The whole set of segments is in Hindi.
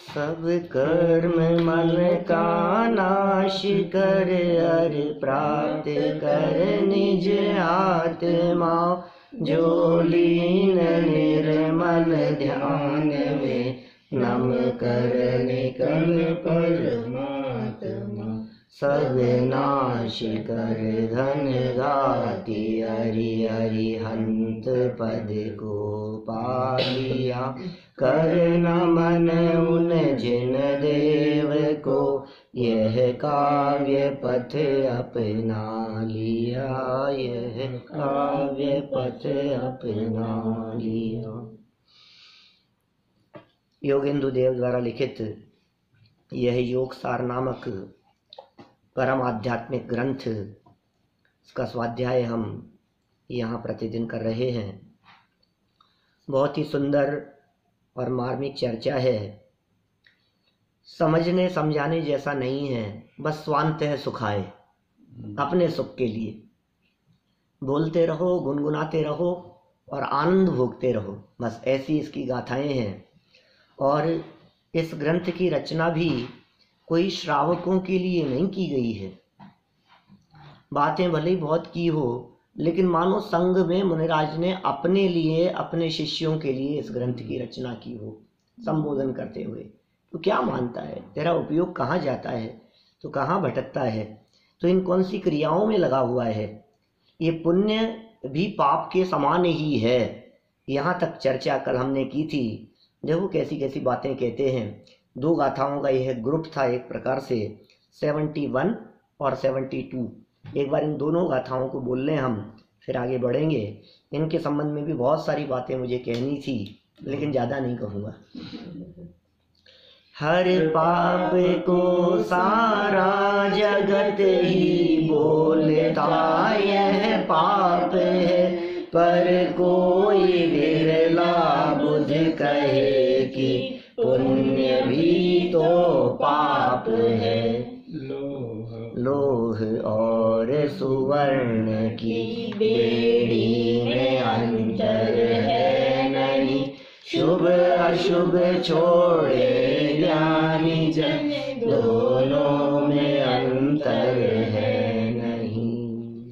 सब कर्म मन का नाश कर हर प्राप्त कर निज आत्मा, जो लीन निर्मल ध्यान में नम कर निकल परमात्मा। सब नाश कर धन घाती हरि हरि हंत पद को पालिया, कर नमन उन जिन देव को यह काव्य पथ अपना लिया, यह काव्य पथ अपना लिया। योगेंदु देव द्वारा लिखित यह योग सार नामक परम आध्यात्मिक ग्रंथ, इसका स्वाध्याय हम यहाँ प्रतिदिन कर रहे हैं। बहुत ही सुंदर और मार्मिक चर्चा है। समझने समझाने जैसा नहीं है, बस स्वांत है सुखाए, अपने सुख के लिए बोलते रहो, गुनगुनाते रहो और आनंद भोगते रहो, बस ऐसी इसकी गाथाएं हैं। और इस ग्रंथ की रचना भी कोई श्रावकों के लिए नहीं की गई है। बातें भले ही बहुत की हो, लेकिन मानो संघ में मुनिराज ने अपने लिए, अपने शिष्यों के लिए इस ग्रंथ की रचना की हो, संबोधन करते हुए। तो क्या मानता है, तेरा उपयोग कहाँ जाता है, तो कहाँ भटकता है, तो इन कौन सी क्रियाओं में लगा हुआ है। ये पुण्य भी पाप के समान ही है। यहाँ तक चर्चा कल हमने की थी। देखो कैसी कैसी बातें कहते हैं। दो गाथाओं का यह ग्रुप था एक प्रकार से, 71 और 72। एक बार इन दोनों गाथाओं को बोल लें हम, फिर आगे बढ़ेंगे। इनके संबंध में भी बहुत सारी बातें मुझे कहनी थी, लेकिन ज़्यादा नहीं कहूँगा। हर पाप को सारा जगत ही बोलता यह पाप है, पर कोई विरला बुध कहे कि पुण्य भी तो पाप है। लोह और सुवर्ण की बेड़ी में अंतर है नहीं, शुभ अशुभ छोड़े ज्ञानी जन, दोनों में अंतर है नहीं।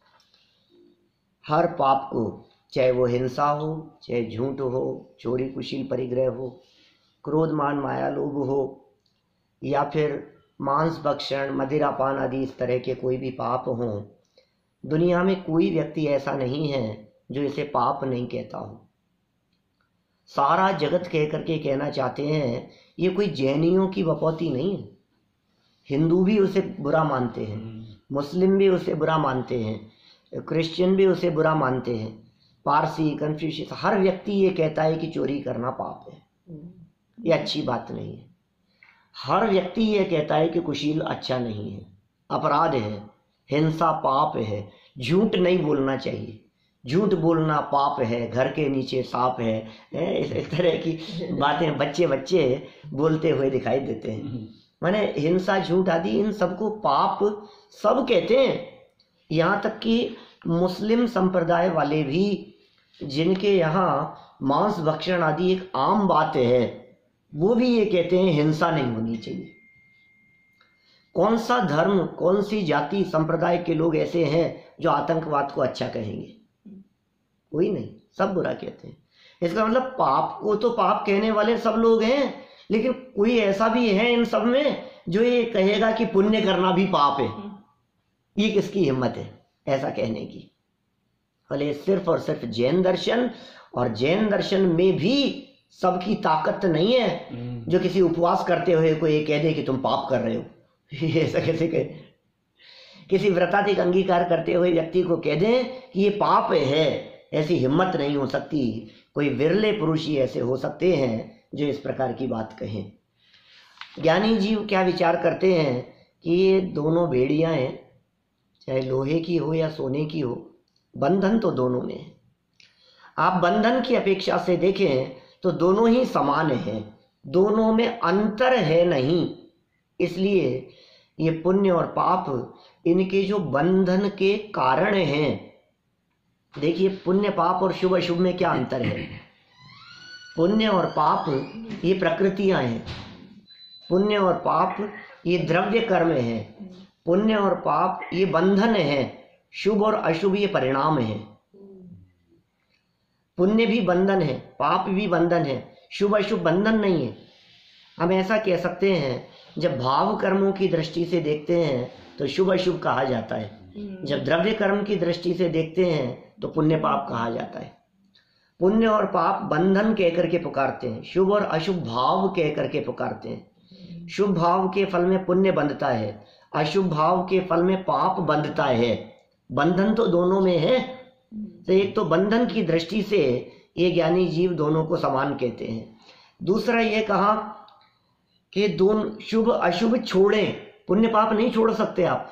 हर पाप को, चाहे वो हिंसा हो, चाहे झूठ हो, चोरी कुशील परिग्रह हो, क्रोध मान माया लोभ हो, या फिर मांस भक्षण मदिरापान आदि इस तरह के कोई भी पाप हों, दुनिया में कोई व्यक्ति ऐसा नहीं है जो इसे पाप नहीं कहता हो। सारा जगत कह करके कहना चाहते हैं। ये कोई जैनियों की बपौती नहीं है। हिंदू भी उसे बुरा मानते हैं, मुस्लिम भी उसे बुरा मानते हैं, क्रिश्चियन भी उसे बुरा मानते हैं, पारसी, कन्फ्यूशियस, हर व्यक्ति ये कहता है कि चोरी करना पाप है, ये अच्छी बात नहीं है। हर व्यक्ति ये कहता है कि कुशील अच्छा नहीं है, अपराध है, हिंसा पाप है, झूठ नहीं बोलना चाहिए, झूठ बोलना पाप है, घर के नीचे सांप है। इस तरह की बातें बच्चे बोलते हुए दिखाई देते हैं। माने हिंसा झूठ आदि इन सबको पाप सब कहते हैं। यहाँ तक कि मुस्लिम संप्रदाय वाले भी, जिनके यहाँ मांस भक्षण आदि एक आम बात है, वो भी ये कहते हैं हिंसा नहीं होनी चाहिए। कौन सा धर्म, कौन सी जाति संप्रदाय के लोग ऐसे हैं जो आतंकवाद को अच्छा कहेंगे? कोई नहीं, सब बुरा कहते हैं। इसका मतलब पाप को तो पाप कहने वाले सब लोग हैं, लेकिन कोई ऐसा भी है इन सब में जो ये कहेगा कि पुण्य करना भी पाप है। ये किसकी हिम्मत है ऐसा कहने की? भले सिर्फ और सिर्फ जैन दर्शन, और जैन दर्शन में भी सबकी ताकत नहीं है जो किसी उपवास करते हुए कोई ये कह दे कि तुम पाप कर रहे हो। ऐसा कैसे कहे? किसी व्रताधिक अंगीकार करते हुए व्यक्ति को कह दें कि ये पाप है, ऐसी हिम्मत नहीं हो सकती। कोई विरले पुरुष ही ऐसे हो सकते हैं जो इस प्रकार की बात कहें। ज्ञानी जीव क्या विचार करते हैं कि ये दोनों बेड़ियां हैं, चाहे लोहे की हो या सोने की हो, बंधन तो दोनों में है। आप बंधन की अपेक्षा से देखें तो दोनों ही समान हैं, दोनों में अंतर है नहीं। इसलिए ये पुण्य और पाप, इनके जो बंधन के कारण हैं, देखिए पुण्य पाप और शुभ अशुभ में क्या अंतर है। पुण्य और पाप ये प्रकृतियां हैं, पुण्य और पाप ये द्रव्य कर्म है, पुण्य और पाप ये बंधन है, शुभ और अशुभ ये परिणाम है। पुण्य भी बंधन है, पाप भी बंधन है, शुभ अशुभ बंधन नहीं है। हम ऐसा कह सकते हैं, जब भाव कर्मों की दृष्टि से देखते हैं तो शुभ अशुभ कहा जाता है, जब द्रव्य कर्म की दृष्टि से देखते हैं तो पुण्य पाप कहा जाता है। पुण्य और पाप बंधन कह करके पुकारते हैं, शुभ और अशुभ भाव कह करके पुकारते हैं। शुभ भाव के फल में पुण्य बंधता है, अशुभ भाव के फल में पाप बंधता है। बंधन तो दोनों में है, तो एक तो बंधन की दृष्टि से ये ज्ञानी जीव दोनों को समान कहते हैं। दूसरा ये कहा कि दोनों शुभ अशुभ छोड़ें, पुण्य पाप नहीं छोड़ सकते आप,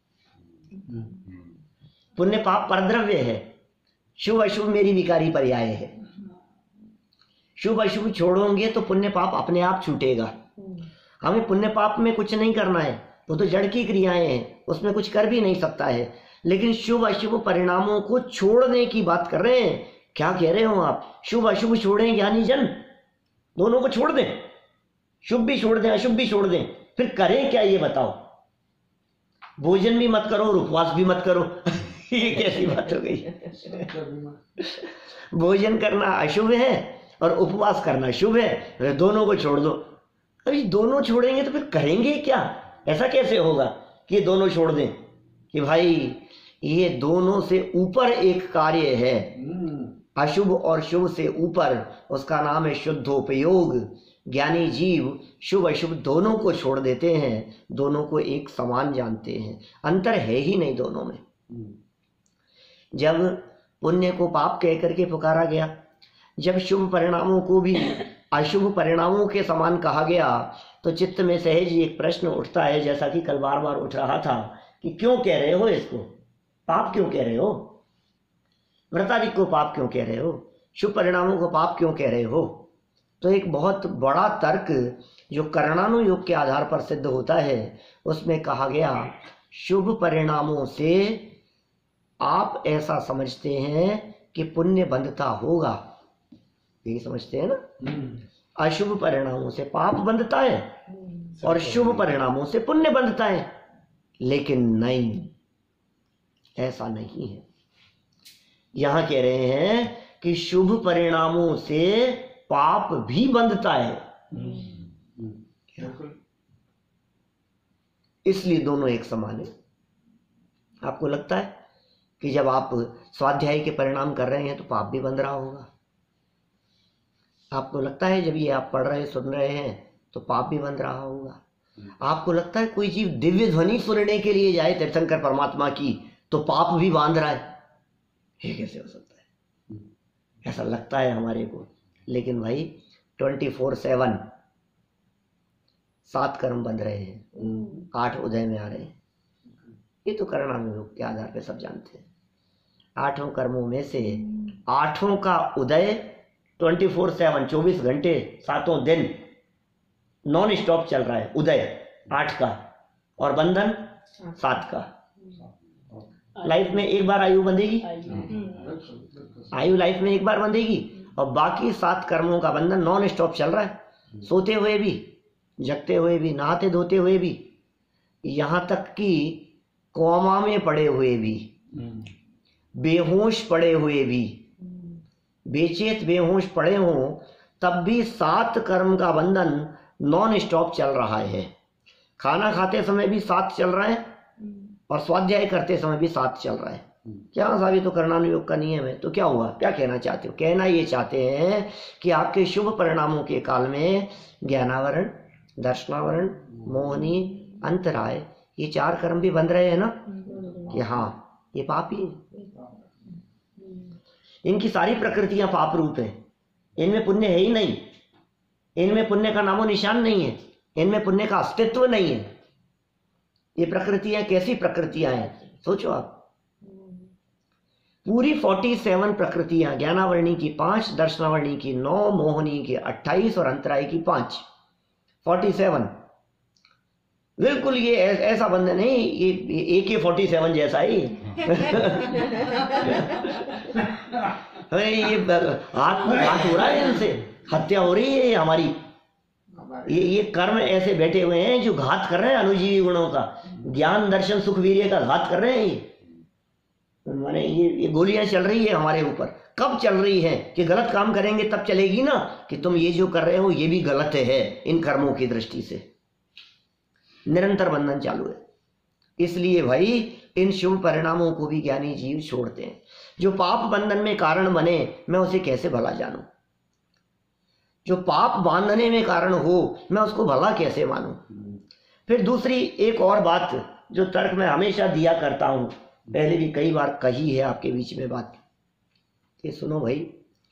पुण्य पाप परद्रव्य है, शुभ अशुभ मेरी विकारी पर्याय है। शुभ अशुभ छोड़ोगे तो पुण्य पाप अपने आप छूटेगा। हमें पुण्य पाप में कुछ नहीं करना है, वो तो जड़ की क्रियाएं हैं, उसमें कुछ कर भी नहीं सकता है। लेकिन शुभ अशुभ परिणामों को छोड़ने की बात कर रहे हैं। क्या कह रहे हो आप? शुभ अशुभ छोड़ें ज्ञानी जन, दोनों को छोड़ दें, शुभ भी छोड़ दें अशुभ भी छोड़ दें, फिर करें क्या ये बताओ? भोजन भी मत करो और उपवास भी मत करो ये कैसी बात हो गई? भोजन करना अशुभ है और उपवास करना शुभ है, दोनों को छोड़ दो। अभी दोनों छोड़ेंगे तो फिर करेंगे क्या? ऐसा कैसे होगा कि दोनों छोड़ दें? कि भाई ये दोनों से ऊपर एक कार्य है, अशुभ और शुभ से ऊपर, उसका नाम है शुद्धोपयोग। ज्ञानी जीव शुभ अशुभ दोनों को छोड़ देते हैं, दोनों को एक समान जानते हैं, अंतर है ही नहीं दोनों में। जब पुण्य को पाप कह करके पुकारा गया, जब शुभ परिणामों को भी अशुभ परिणामों के समान कहा गया, तो चित्त में सहज एक प्रश्न उठता है, जैसा कि कल बार बार उठ रहा था, कि क्यों कह रहे हो इसको पाप? क्यों कह रहे हो? व्रताधिक को पाप क्यों कह रहे हो? शुभ परिणामों को पाप क्यों कह रहे हो? तो एक बहुत बड़ा तर्क जो कर्णानुयोग के आधार पर सिद्ध होता है, उसमें कहा गया शुभ परिणामों से आप ऐसा समझते हैं कि पुण्य बंधता होगा, यही समझते हैं ना। अशुभ परिणामों से पाप बंधता है और शुभ परिणामों से पुण्य बंधता है, लेकिन नहीं, ऐसा नहीं है। यहां कह रहे हैं कि शुभ परिणामों से पाप भी बंधता है, इसलिए दोनों एक समान है। आपको लगता है कि जब आप स्वाध्याय के परिणाम कर रहे हैं तो पाप भी बंध रहा होगा? आपको लगता है जब ये आप पढ़ रहे सुन रहे हैं तो पाप भी बंध रहा होगा? आपको लगता है कोई जीव दिव्य ध्वनि सुनने के लिए जाए तीर्थंकर परमात्मा की तो पाप भी बांध रहा है? ये कैसे हो सकता है? ऐसा लगता है हमारे को, लेकिन भाई 24/7 7 कर्म बंध रहे हैं, 8 उदय में आ रहे हैं। ये तो कर्णानुयोग के आधार पे सब जानते हैं। 8 कर्मों में से 8 का उदय 24/7 24 घंटे 7 दिन नॉन स्टॉप चल रहा है। उदय 8 का और बंधन 7 का। लाइफ में एक बार आयु बंधेगी, आयु लाइफ में एक बार बंधेगी, और बाकी 7 कर्मों का बंधन नॉन स्टॉप चल रहा है, सोते हुए भी, जगते हुए भी, नहाते धोते हुए भी, यहाँ तक कि कोमा में पड़े हुए भी, बेहोश पड़े हुए भी, बेचेत बेहोश पड़े हों तब भी 7 कर्म का बंधन नॉन स्टॉप चल रहा है। खाना खाते समय भी 7 चल रहा है और स्वाध्याय करते समय भी 7 चल रहा है। क्या साहब, ये तो कर्णानुयोग का नियम है। तो क्या हुआ? क्या कहना चाहते हो? कहना ये चाहते हैं कि आपके शुभ परिणामों के काल में ज्ञानावरण, दर्शनावरण, मोहनी, अंतराय, ये 4 कर्म भी बंध रहे हैं ना? कि हाँ, ये पाप ही है। इनकी सारी प्रकृतियां पाप रूप है, इनमें पुण्य है ही नहीं, इनमें पुण्य का नामो निशान नहीं है, इनमें पुण्य का अस्तित्व नहीं है। ये प्रकृतियां कैसी प्रकृतियां हैं सोचो आप। पूरी 47 प्रकृतियां, ज्ञानावर्णी की 5, दर्शनावर्णी की 9, मोहनी की 28 और अंतराय की 5, 47। बिल्कुल ये ऐसा बंधन नहीं, ये AK-47 जैसा ही ये हाथ हो रहा है, इनसे हत्या हो रही है हमारी। ये कर्म ऐसे बैठे हुए हैं जो घात कर रहे हैं अनुजीवी गुणों का, ज्ञान दर्शन सुख वीर्य का घात कर रहे हैं। ये माने ये गोलियां चल रही है हमारे ऊपर। कब चल रही है कि गलत काम करेंगे तब चलेगी ना, कि तुम ये जो कर रहे हो ये भी गलत है इन कर्मों की दृष्टि से। निरंतर बंधन चालू है। इसलिए भाई इन शुभ परिणामों को भी ज्ञानी जीव छोड़ते हैं। जो पाप बंधन में कारण बने मैं उसे कैसे भला जानूं, जो पाप बांधने में कारण हो मैं उसको भला कैसे मानूं। फिर दूसरी एक और बात जो तर्क में हमेशा दिया करता हूं, पहले भी कई बार कही है आपके बीच में बात, कि सुनो भाई,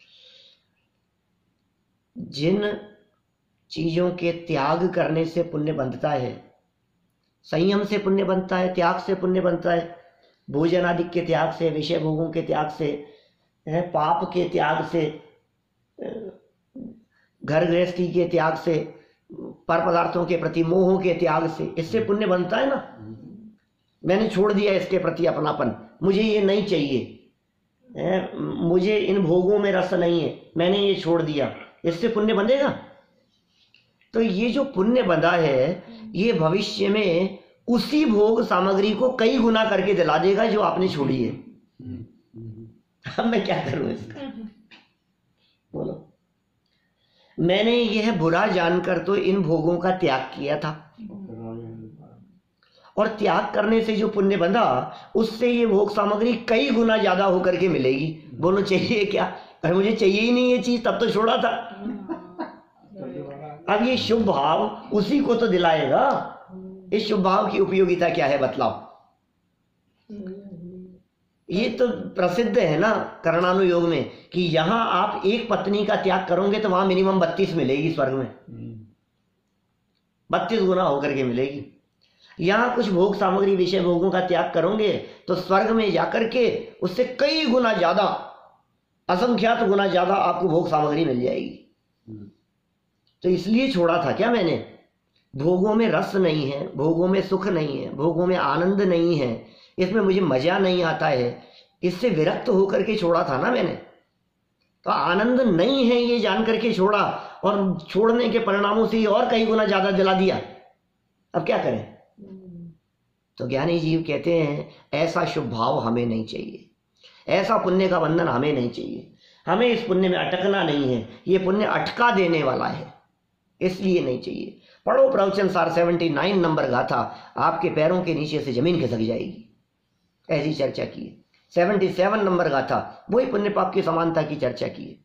जिन चीजों के त्याग करने से पुण्य बनता है, संयम से पुण्य बनता है, त्याग से पुण्य बनता है, भोजन आदि के त्याग से, विषय भोगों के त्याग से, पाप के त्याग से, घर गृहस्थी के त्याग से, पर पदार्थों के प्रति मोह के त्याग से, इससे पुण्य बनता है ना। मैंने छोड़ दिया इसके प्रति अपनापन, मुझे ये नहीं चाहिए, मुझे इन भोगों में रस नहीं है, मैंने ये छोड़ दिया, इससे पुण्य बंधेगा। तो ये जो पुण्य बंधा है ये भविष्य में उसी भोग सामग्री को कई गुना करके दिला देगा जो आपने छोड़ी है। अब मैं क्या करूं इसका, बोलो। मैंने यह बुरा जानकर तो इन भोगों का त्याग किया था, और त्याग करने से जो पुण्य बंधा उससे ये भोग सामग्री कई गुना ज्यादा होकर के मिलेगी। बोलो चाहिए क्या? अरे मुझे चाहिए ही नहीं ये चीज, तब तो छोड़ा था। अब ये शुभ भाव उसी को तो दिलाएगा। इस शुभ भाव की उपयोगिता क्या है बतलाओ। ये तो प्रसिद्ध है ना करणानुयोग में कि यहां आप एक पत्नी का त्याग करोगे तो वहां मिनिमम 32 मिलेगी, स्वर्ग में 32 गुना होकर के मिलेगी। यहां कुछ भोग सामग्री विषय भोगों का त्याग करोगे तो स्वर्ग में जाकर के उससे कई गुना ज्यादा, असंख्यात गुना ज्यादा आपको भोग सामग्री मिल जाएगी। तो इसलिए छोड़ा था क्या मैंने? भोगों में रस नहीं है, भोगों में सुख नहीं है, भोगों में आनंद नहीं है, इसमें मुझे मजा नहीं आता है, इससे विरक्त होकर के छोड़ा था ना मैंने। तो आनंद नहीं है ये जान करके छोड़ा, और छोड़ने के परिणामों से और कई गुना ज्यादा दिला दिया। अब क्या करें? तो ज्ञानी जीव कहते हैं ऐसा शुभ भाव हमें नहीं चाहिए, ऐसा पुण्य का बंधन हमें नहीं चाहिए, हमें इस पुण्य में अटकना नहीं है, ये पुण्य अटका देने वाला है, इसलिए नहीं चाहिए। पढ़ो प्रवचन सार 79 नंबर गाथा, आपके पैरों के नीचे से जमीन खिसक जाएगी, ऐसी चर्चा की है। 77 नंबर गाथा वही पुण्य पाप की समानता की चर्चा की है।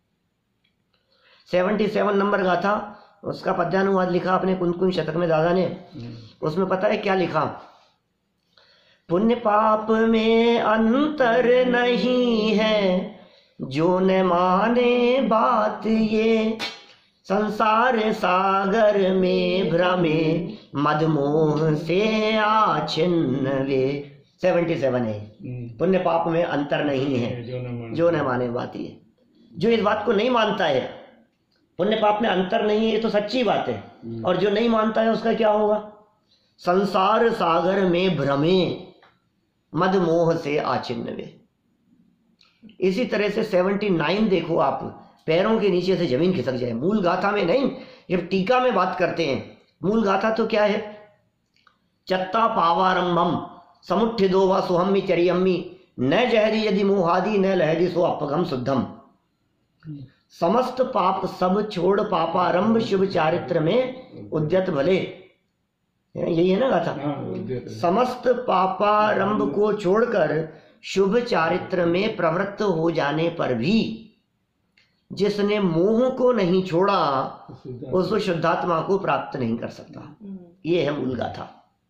77 नंबर गाथा, उसका पद्यानुवाद लिखा अपने कुंकुम शतक में दादा ने। उसमें पता है क्या लिखा? पुण्य पाप में अंतर नहीं है, जो न माने बात ये, संसार सागर में भ्रमे, मदमोह से आच्छिन्न वे। 77 है। पुण्य पाप में अंतर नहीं है, जो न माने बात ये। जो इस बात को नहीं मानता है पुण्य पाप में अंतर नहीं है, ये तो सच्ची बात है, और जो नहीं मानता है उसका क्या होगा? संसार सागर में भ्रमे, मदमोह से आच्छिन्न वे। इसी तरह से 79 देखो आप, पैरों के नीचे से जमीन खिसक जाए। मूल गाथा में नहीं, जब टीका में बात करते हैं, मूल गाथा तो क्या है? चत्ता पावारंभम समुठ्ठिदो व सुहम्मि चरियम्मि, न जहरी यदि मोहादि न लहदी सो अपगम शुद्धम। समस्त पाप सब छोड़ पापारंभ, शुभ चारित्र में उद्यत भले। यही है ना गाथा? समस्त पापारंभ को छोड़कर शुभ चारित्र में प्रवृत्त हो जाने पर भी जिसने मोह को नहीं छोड़ा उसको शुद्धात्मा को प्राप्त नहीं कर सकता। ये है मूल गाथा।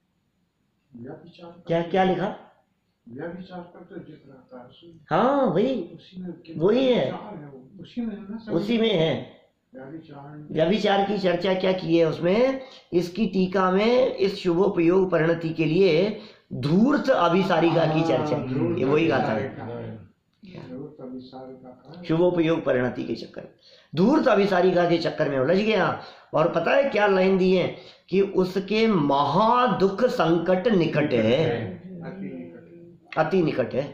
क्या क्या लिखा? हाँ वही है, उसी में है। व्यभिचार की चर्चा क्या की है उसमें? इसकी टीका में इस शुभोपयोग परिणति के लिए धूर्त अभिसारिका की चर्चा की, ये वही गाथा है। शुभोपयोग परिणति के चक्कर, धूर्त अभिसारिका के चक्कर में उलझ गया। और पता है क्या लाइन दी है? कि उसके महादुख संकट निकट है, अति निकट है।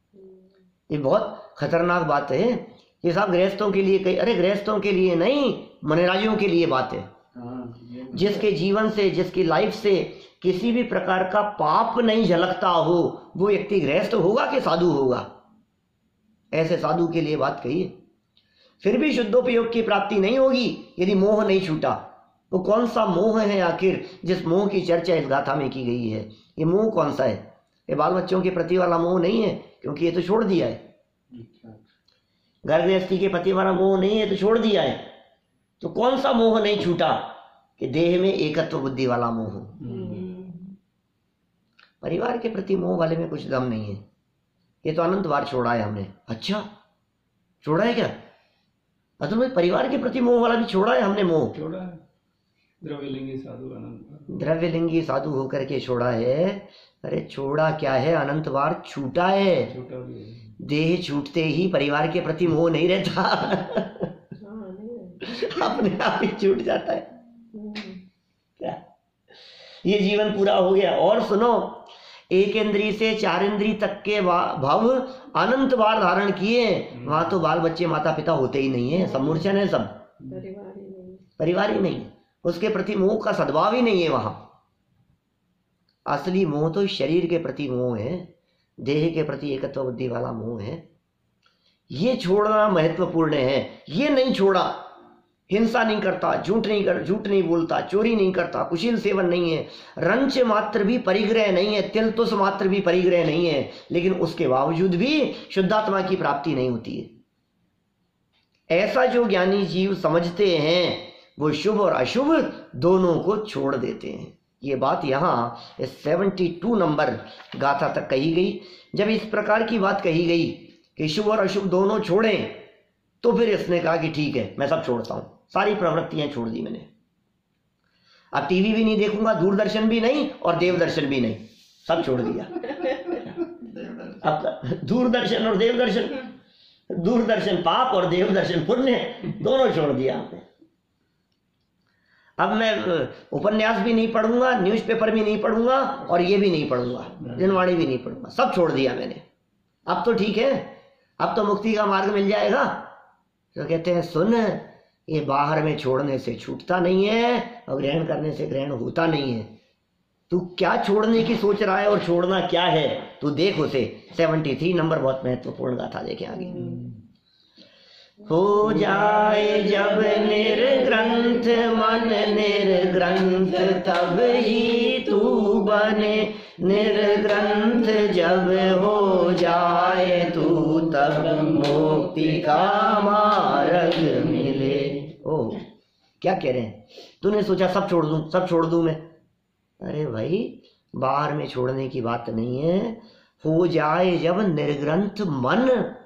ये बहुत खतरनाक बात है। ये सब गृहस्थों के लिए कही, अरे गृहस्थों के लिए नहीं, मनराजियों के लिए बात है। जिसके जीवन से, जिसकी लाइफ से किसी भी प्रकार का पाप नहीं झलकता हो, वो व्यक्ति गृहस्थ होगा कि साधु होगा? ऐसे साधु के लिए बात कही है। फिर भी शुद्धोपयोग की प्राप्ति नहीं होगी यदि मोह नहीं छूटा। वो कौन सा मोह है आखिर जिस मोह की चर्चा इस गाथा में की गई है? ये मोह कौन सा है? ये बाल बच्चों के प्रति वाला मोह नहीं है, क्योंकि ये तो छोड़ दिया है। घर गृहस्थी के प्रति वाला मोह नहीं है, तो छोड़ दिया है। तो कौन सा मोह नहीं छूटा? कि देह में एकत्व बुद्धि वाला मोह। परिवार के प्रति मोह वाले में कुछ दम नहीं है। ये तो अनंत बार छोड़ा है हमने। अच्छा, छोड़ा है क्या? अतुल भाई, परिवार के प्रति मोह वाला भी छोड़ा है हमने। मोह छोड़ा है। द्रव्यलिंगी साधु अनंत, द्रव्यलिंगी साधु होकर के छोड़ा है। अरे छोड़ा क्या है, अनंत बार छूटा है। छोटा भी है। देह छूटते ही परिवार के प्रति मोह नहीं रहता, अपने आप ही छूट जाता है। क्या ये जीवन पूरा हो गया? और सुनो, एक इंद्री से चार इंद्री तक के भाव अनंत बार धारण किए। वहां तो बाल बच्चे माता पिता होते ही नहीं है, सब मूर्छन है, सब परिवार ही नहीं, उसके प्रति मोह का सद्भाव ही नहीं है। वहां असली मोह तो शरीर के प्रति मोह है, देह के प्रति एकत्व बुद्धि वाला मोह है। ये छोड़ना महत्वपूर्ण है। ये नहीं छोड़ा, हिंसा नहीं करता, झूठ नहीं बोलता, चोरी नहीं करता, कुशील सेवन नहीं है, रंच मात्र भी परिग्रह नहीं है, तिल तुस मात्र भी परिग्रह नहीं है, लेकिन उसके बावजूद भी शुद्धात्मा की प्राप्ति नहीं होती है। ऐसा जो ज्ञानी जीव समझते हैं वो शुभ और अशुभ दोनों को छोड़ देते हैं। ये बात यहाँ 72 नंबर गाथा तक कही गई। जब इस प्रकार की बात कही गई कि शुभ और अशुभ दोनों छोड़ें, तो फिर इसने कहा कि ठीक है, मैं सब छोड़ता हूं, सारी प्रवृत्तियां छोड़ दी मैंने। अब टीवी भी नहीं देखूंगा, दूरदर्शन भी नहीं और देवदर्शन भी नहीं, सब छोड़ दिया। अब दूरदर्शन और देवदर्शन, दूरदर्शन पाप और देवदर्शन पुण्य, दोनों छोड़ दिया आपने। अब मैं उपन्यास भी नहीं पढ़ूंगा, न्यूज़पेपर भी नहीं पढ़ूंगा और ये भी नहीं पढ़ूंगा, दिनवाणी भी नहीं पढ़ूंगा, सब छोड़ दिया मैंने। अब तो ठीक है, अब तो मुक्ति का मार्ग मिल जाएगा। तो कहते हैं सुन, ये बाहर में छोड़ने से छूटता नहीं है और ग्रहण करने से ग्रहण होता नहीं है। तू क्या छोड़ने की सोच रहा है और छोड़ना क्या है, तू देख उसे। 73 नंबर बहुत महत्वपूर्ण गाथा, देखें आगे। हो जाए जब निर्ग्रंथ मन निर्ग्रंथ, तब ही तू बने निर्ग्रंथ। जब हो जाए तू, तब मुक्ति का मार्ग मिले। ओह, क्या कह रहे हैं? तूने सोचा सब छोड़ दूं मैं। अरे भाई, बाहर में छोड़ने की बात नहीं है। हो जाए जब निर्ग्रंथ मन,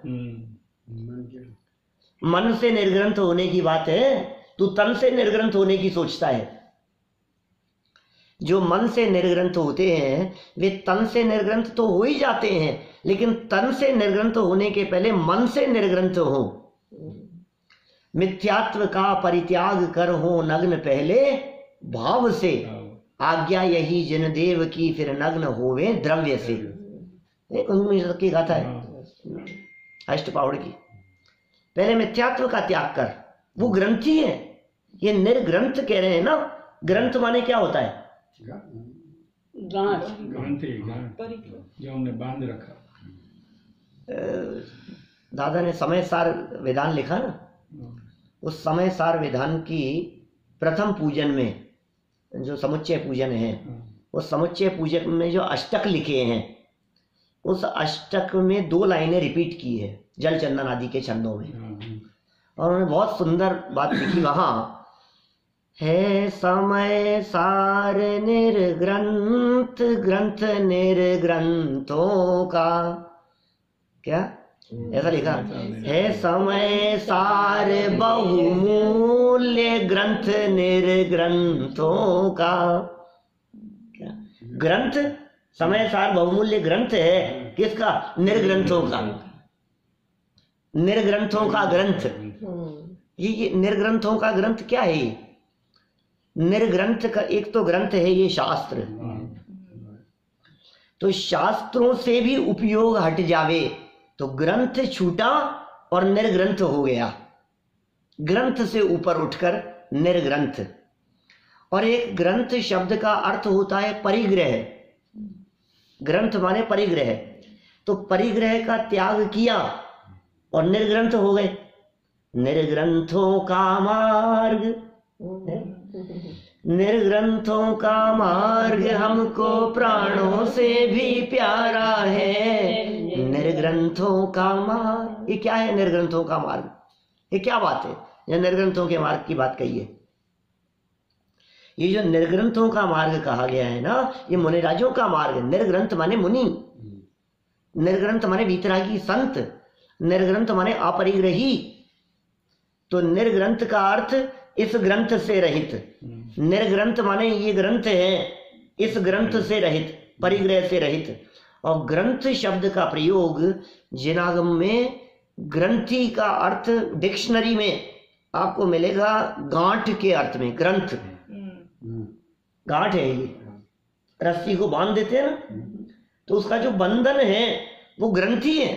मन से निर्ग्रंथ होने की बात है। तू तन से निर्ग्रंथ होने की सोचता है। जो मन से निर्ग्रंथ होते हैं वे तन से निर्ग्रंथ तो हो ही जाते हैं, लेकिन तन से निर्ग्रंथ होने के पहले मन से निर्ग्रंथ हो। मिथ्यात्व का परित्याग कर हो नग्न पहले भाव से, आज्ञा यही जिन देव की फिर नग्न होवे द्रव्य से। एक की गाथा है अष्टपावड़ की। पहले मिथ्यात्व का त्याग कर, वो ग्रंथी है। ये निर्ग्रंथ कह रहे हैं ना। ग्रंथ माने क्या होता है? ग्रंथि, जो हमने बांध रखा। दादा ने समय सार विधान लिखा ना, उस समय सार विधान की प्रथम पूजन में जो समुच्चय पूजन है, उस समुच्चय पूजन में जो अष्टक लिखे हैं, उस अष्टक में 2 लाइनें रिपीट की है जल चंदन आदि के छंदों में। और उन्होंने बहुत सुंदर बात लिखी वहां है। समय सार निर्ग्रंथ, ग्रंथ निर्ग्रंथों का, क्या ऐसा लिखा है? समय सार बहुमूल्य, ग्रंथ निर्ग्रंथों का। क्या ग्रंथ? समय सार बहुमूल्य ग्रंथ है। किसका? निर्ग्रंथों का। निर्ग्रंथों का ग्रंथ। ये निर्ग्रंथों का ग्रंथ क्या है? निर्ग्रंथ का एक तो ग्रंथ है ये शास्त्र, तो शास्त्रों से भी उपयोग हट जावे तो ग्रंथ छूटा और निर्ग्रंथ हो गया। ग्रंथ से ऊपर उठकर निर्ग्रंथ। और एक ग्रंथ शब्द का अर्थ होता है परिग्रह। ग्रंथ माने परिग्रह। तो परिग्रह का त्याग किया और निर्ग्रंथ हो गए। निर्ग्रंथों का मार्ग, निर्ग्रंथों का मार्ग हमको प्राणों से भी प्यारा है। निर्ग्रंथों का मार्ग, ये क्या है? निर्ग्रंथों का मार्ग, ये क्या बात है? यह निर्ग्रंथों के मार्ग की बात कही है। ये जो निर्ग्रंथों का मार्ग कहा गया है ना, ये मुनिराजों का मार्ग है। निर्ग्रंथ माने मुनि, निर्ग्रंथ माने वीतरागी संत, निर्ग्रंथ माने अपरिग्रही। तो निर्ग्रंथ का अर्थ इस ग्रंथ से रहित। निर्ग्रंथ माने ये ग्रंथ है, इस ग्रंथ से रहित, परिग्रह से रहित। और ग्रंथ शब्द का प्रयोग जिनागम में ग्रंथि का अर्थ डिक्शनरी में आपको मिलेगा गांठ के अर्थ में। ग्रंथ गांठ है, ये रस्सी को बांध देते हैं ना, तो उसका जो बंधन है वो ग्रंथि है।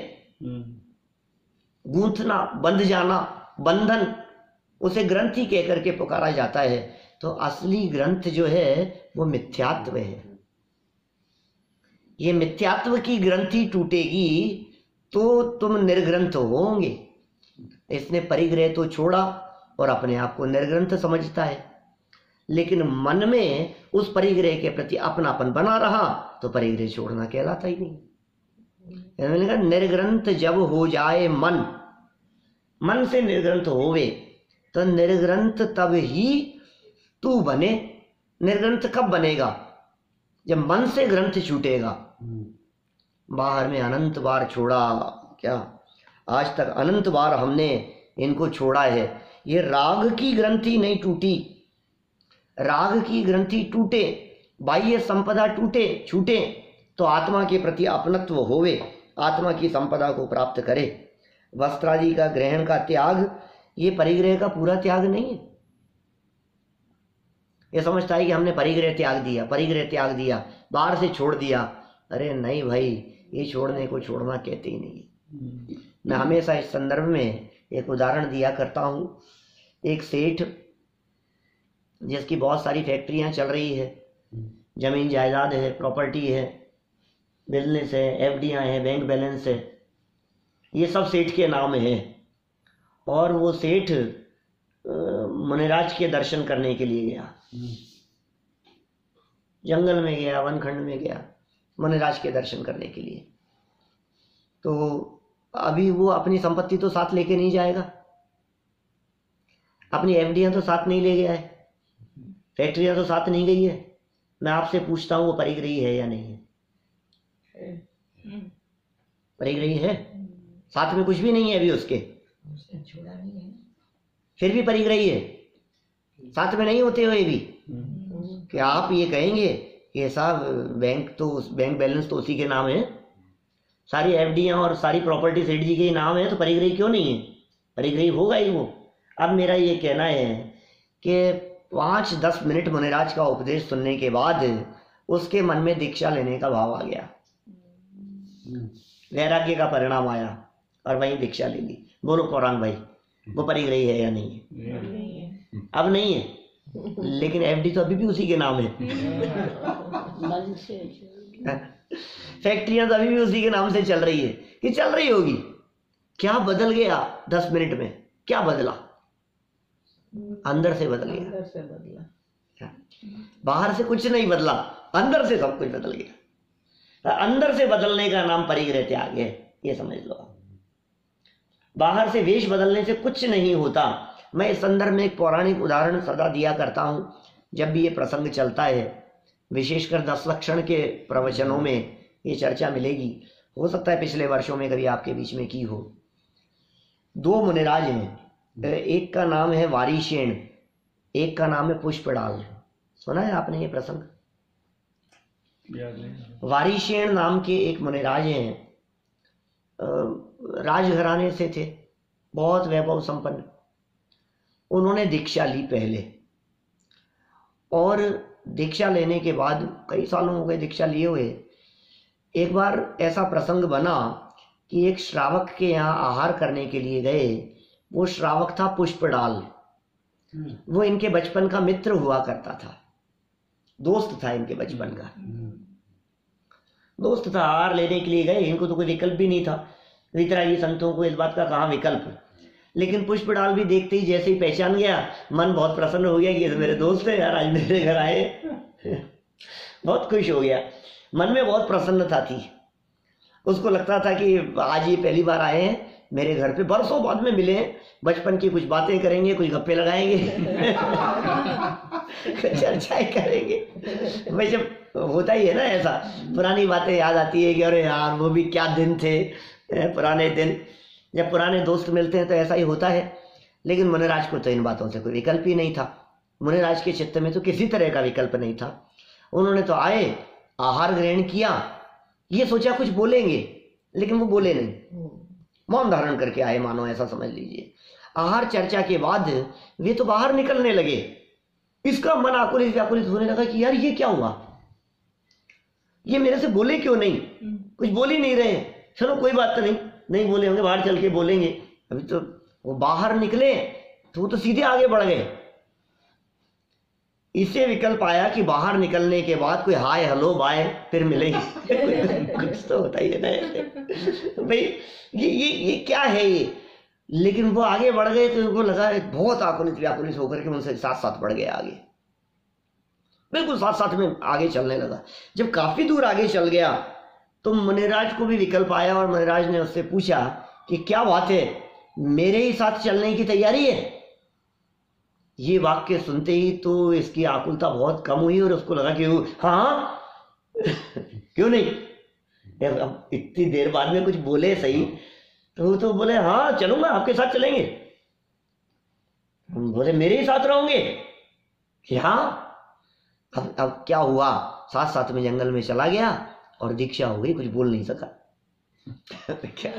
गूंथना, बंध जाना, बंधन, उसे ग्रंथि कह करके पुकारा जाता है। तो असली ग्रंथ जो है वो मिथ्यात्व है। ये मिथ्यात्व की ग्रंथि टूटेगी तो तुम निर्ग्रंथ होंगे। इसने परिग्रह तो छोड़ा और अपने आप को निर्ग्रंथ समझता है, लेकिन मन में उस परिग्रह के प्रति अपनापन बना रहा तो परिग्रह छोड़ना कहलाता ही नहीं। मैंने कहा निर्ग्रंथ जब हो जाए मन, मन से निर्ग्रंथ होवे तो निर्ग्रंथ तब ही तू बने। निर्ग्रंथ कब बनेगा? जब मन से ग्रंथ छूटेगा। बाहर में अनंत बार छोड़ा, क्या आज तक अनंत बार हमने इनको छोड़ा है। ये राग की ग्रंथि नहीं टूटी। राग की ग्रंथि टूटे, बाह्य संपदा टूटे, छूटे तो आत्मा के प्रति अपनत्व होवे, आत्मा की संपदा को प्राप्त करे। वस्त्रादि का ग्रहण का त्याग ये परिग्रह का पूरा त्याग नहीं है। ये समझता है कि हमने परिग्रह त्याग दिया, परिग्रह त्याग दिया, बाहर से छोड़ दिया। अरे नहीं भाई, ये छोड़ने को छोड़ना कहते ही नहीं है। मैं हमेशा इस संदर्भ में एक उदाहरण दिया करता हूँ। एक सेठ जिसकी बहुत सारी फैक्ट्रियां चल रही है, जमीन जायदाद है, प्रॉपर्टी है, बिजनेस है, एफडीआं है, बैंक बैलेंस है, ये सब सेठ के नाम है। और वो सेठ मुनिराज के दर्शन करने के लिए गया, जंगल में गया, वनखंड में गया मुनिराज के दर्शन करने के लिए। तो अभी वो अपनी संपत्ति तो साथ लेके नहीं जाएगा, अपनी एफडीआं तो साथ नहीं ले गया है, फैक्ट्रियां तो साथ नहीं गई है। मैं आपसे पूछता हूं वो परिग्रही है या नहीं है? परिग्रही है? साथ में कुछ भी नहीं है अभी उसके, छोड़ा नहीं है, फिर भी परिग्रही है। साथ में नहीं होते हुए भी कि आप ये कहेंगे कि साहब बैंक बैलेंस तो उसी के नाम है, सारी एफडीआं और सारी प्रॉपर्टी सेठ जी के नाम है, तो परिग्रही क्यों नहीं है? परिग्रही होगा ही वो। अब मेरा ये कहना है कि 5-10 मिनट मुनिराज का उपदेश सुनने के बाद उसके मन में दीक्षा लेने का भाव आ गया, वैराग्य का परिणाम आया और वहीं दीक्षा ले ली। बोलो पौराण भाई, वो परिग्रही है या नहीं है? अब नहीं है, लेकिन एफडी तो अभी भी उसी के नाम है, फैक्ट्रियां तो अभी भी उसी के नाम से चल रही है कि चल रही होगी। क्या बदल गया 10 मिनट में? क्या बदला? अंदर से बदल गया, अंदर से बदला। बाहर से कुछ नहीं बदला, अंदर से सब कुछ बदल गया। अंदर से बदलने का नाम परिग्रह त्याग है, ये समझ लो। बाहर से वेश बदलने से कुछ नहीं होता। मैं इस संदर्भ में एक पौराणिक उदाहरण सदा दिया करता हूं जब भी ये प्रसंग चलता है, विशेषकर 10 लक्षण के प्रवचनों में ये चर्चा मिलेगी। हो सकता है पिछले वर्षों में कभी आपके बीच में की हो। 2 मुनिराज हैं, एक का नाम है वारिशेण, एक का नाम है पुष्पडाल। सुना है आपने ये प्रसंग? वारिशेण नाम के एक मुनिराज हैं, राजघराने से थे, बहुत वैभव संपन्न। उन्होंने दीक्षा ली पहले, और दीक्षा लेने के बाद कई सालों हो गए दीक्षा लिए हुए। एक बार ऐसा प्रसंग बना कि एक श्रावक के यहाँ आहार करने के लिए गए। वो श्रावक था पुष्पडाल, वो इनके बचपन का मित्र हुआ करता था, दोस्त था इनके बचपन का दोस्त था। हार लेने के लिए गए, इनको तो कोई विकल्प भी नहीं था। वितरागी संतों को इस बात का कहाँ विकल्प। लेकिन पुष्पडाल भी देखते ही जैसे ही पहचान गया, मन बहुत प्रसन्न हो गया कि ये तो मेरे दोस्त है यार, आज मेरे घर आए। बहुत खुश हो गया, मन में बहुत प्रसन्नता थी। उसको लगता था कि आज ये पहली बार आए हैं मेरे घर पे, बरसों बाद में मिले, बचपन की कुछ बातें करेंगे, कुछ गप्पे लगाएंगे, चर्चाएं करेंगे। भाई जब होता ही है ना ऐसा, पुरानी बातें याद आती है कि अरे यार वो भी क्या दिन थे, पुराने दिन। जब पुराने दोस्त मिलते हैं तो ऐसा ही होता है। लेकिन मुनिराज को तो इन बातों से कोई विकल्प ही नहीं था। मुनिराज के चित्त में तो किसी तरह का विकल्प नहीं था। उन्होंने तो आए, आहार ग्रहण किया, ये सोचा कुछ बोलेंगे, लेकिन वो बोले नहीं, मौन धारण करके आए, मानो ऐसा समझ लीजिए। आहार चर्चा के बाद वे तो बाहर निकलने लगे। इसका मन आकुलित व्याकुलित होने लगा कि यार ये क्या हुआ, ये मेरे से बोले क्यों नहीं, कुछ बोल ही नहीं रहे। चलो कोई बात तो नहीं बोले होंगे, बाहर चल के बोलेंगे। अभी तो वो बाहर निकले तो वो तो सीधे आगे बढ़ गए। इससे विकल्प आया कि बाहर निकलने के बाद कोई हाय हेलो बाय फिर मिलेंगे। कुछ तो होता ही है ना भाई, ये क्या है ये। लेकिन वो आगे बढ़ गए तो उनको लगा बहुत आकुलित व्याकुलित होकर के उनसे साथ साथ बढ़ गए आगे, बिल्कुल साथ साथ में आगे चलने लगा। जब काफी दूर आगे चल गया तो मुनिराज को भी विकल्प आया और मुनिराज ने उससे पूछा कि क्या बात है, मेरे ही साथ चलने की तैयारी है। ये वाक्य सुनते ही तो इसकी आकुलता बहुत कम हुई और उसको लगा कि हाँ क्यों नहीं, अब इतनी देर बाद में कुछ बोले सही, तो बोले हाँ चलूंगा, आपके साथ चलेंगे। बोले मेरे ही साथ रहोगे कि हाँ। अब क्या हुआ, साथ साथ में जंगल में चला गया और दीक्षा हो गई, कुछ बोल नहीं सका। क्या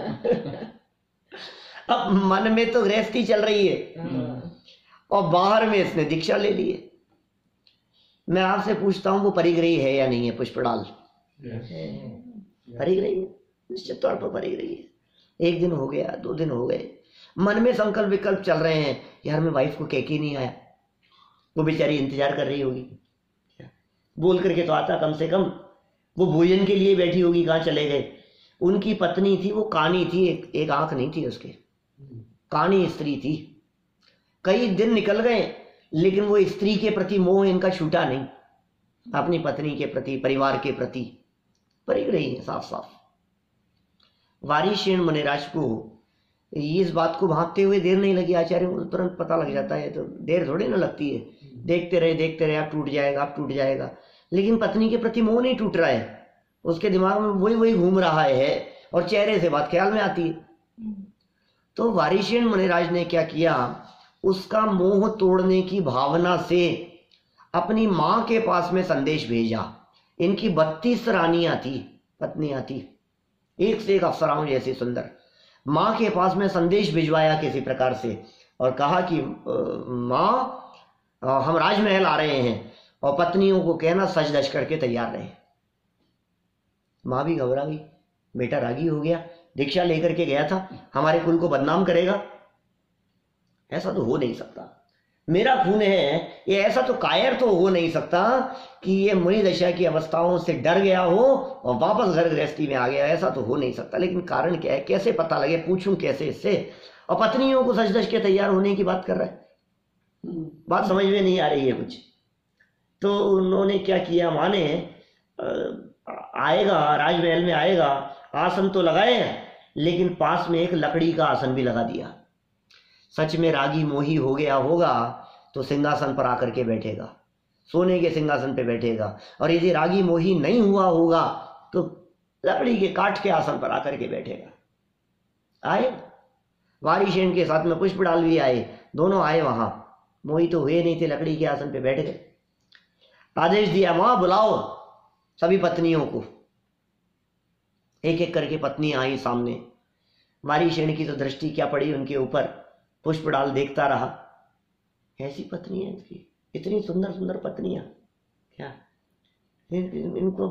अब मन में तो गृहस्थी चल रही है और बाहर में इसने दीक्षा ले ली है। मैं आपसे पूछता हूं वो परिग्रही है या नहीं है पुष्पडाल? परिग्रही है, निश्चित तौर पर परिग्रही है। 1 दिन हो गया, 2 दिन हो गए, मन में संकल्प विकल्प चल रहे हैं, यार मैं वाइफ को कह के नहीं आया, वो बेचारी इंतजार कर रही होगी, बोल करके तो आता कम से कम, वो भोजन के लिए बैठी होगी, कहाँ चले गए। उनकी पत्नी थी, वो कानी थी, एक आंख नहीं थी उसके, कानी स्त्री थी। कई दिन निकल गए लेकिन वो स्त्री के प्रति मोह इनका छूटा नहीं, अपनी पत्नी के प्रति, परिवार के प्रति परिग्रही है साफ साफ। वारिशीण मुनिराज को इस बात को भांपते हुए देर नहीं लगी। आचार्य को तुरंत पता लग जाता है, तो देर थोड़ी ना लगती है। देखते रहे अब टूट जाएगा, अब टूट जाएगा। लेकिन पत्नी के प्रति मोह नहीं टूट रहा है, उसके दिमाग में वही घूम रहा है और चेहरे से बात ख्याल में आती है। तो वारिशीण मुनिराज ने क्या किया, उसका मोह तोड़ने की भावना से अपनी मां के पास में संदेश भेजा। इनकी 32 रानियां थी, पत्नियां थी, एक से एक अप्सराओं जैसी सुंदर। मां के पास में संदेश भिजवाया किसी प्रकार से और कहा कि मां हम राजमहल आ रहे हैं और पत्नियों को कहना सज धज करके तैयार रहे। मां भी घबरा गई, बेटा रागी हो गया, दीक्षा लेकर के गया था, हमारे कुल को बदनाम करेगा, ऐसा तो हो नहीं सकता, मेरा खून है ये, ऐसा तो कायर तो हो नहीं सकता कि ये मुनि दशा की अवस्थाओं से डर गया हो और वापस घर गृहस्थी में आ गया, ऐसा तो हो नहीं सकता। लेकिन कारण क्या है, कैसे पता लगे, पूछूं कैसे इससे। और पत्नियों को सज धज के तैयार होने की बात कर रहा है, बात समझ में नहीं आ रही है कुछ। तो उन्होंने क्या किया, माँ ने आएगा राजमहल में आएगा, आसन तो लगाए लेकिन पास में एक लकड़ी का आसन भी लगा दिया। सच में रागी मोही हो गया होगा तो सिंहासन पर आकर के बैठेगा, सोने के सिंहासन पे बैठेगा। और यदि रागी मोही नहीं हुआ होगा तो लकड़ी के काठ के आसन पर आकर के बैठेगा। आए वारिशीण के साथ में पुष्पडाल भी आए, दोनों आए वहां, मोही तो हुए नहीं थे, लकड़ी के आसन पे बैठ गए। आदेश दिया, मां बुलाओ सभी पत्नियों को। एक एक करके पत्नी आई सामने। वारिशीण की तो दृष्टि क्या पड़ी उनके ऊपर, पुष्पडाल देखता रहा, ऐसी पत्नी है इसकी, इतनी सुंदर सुंदर पत्नियां, क्या इनको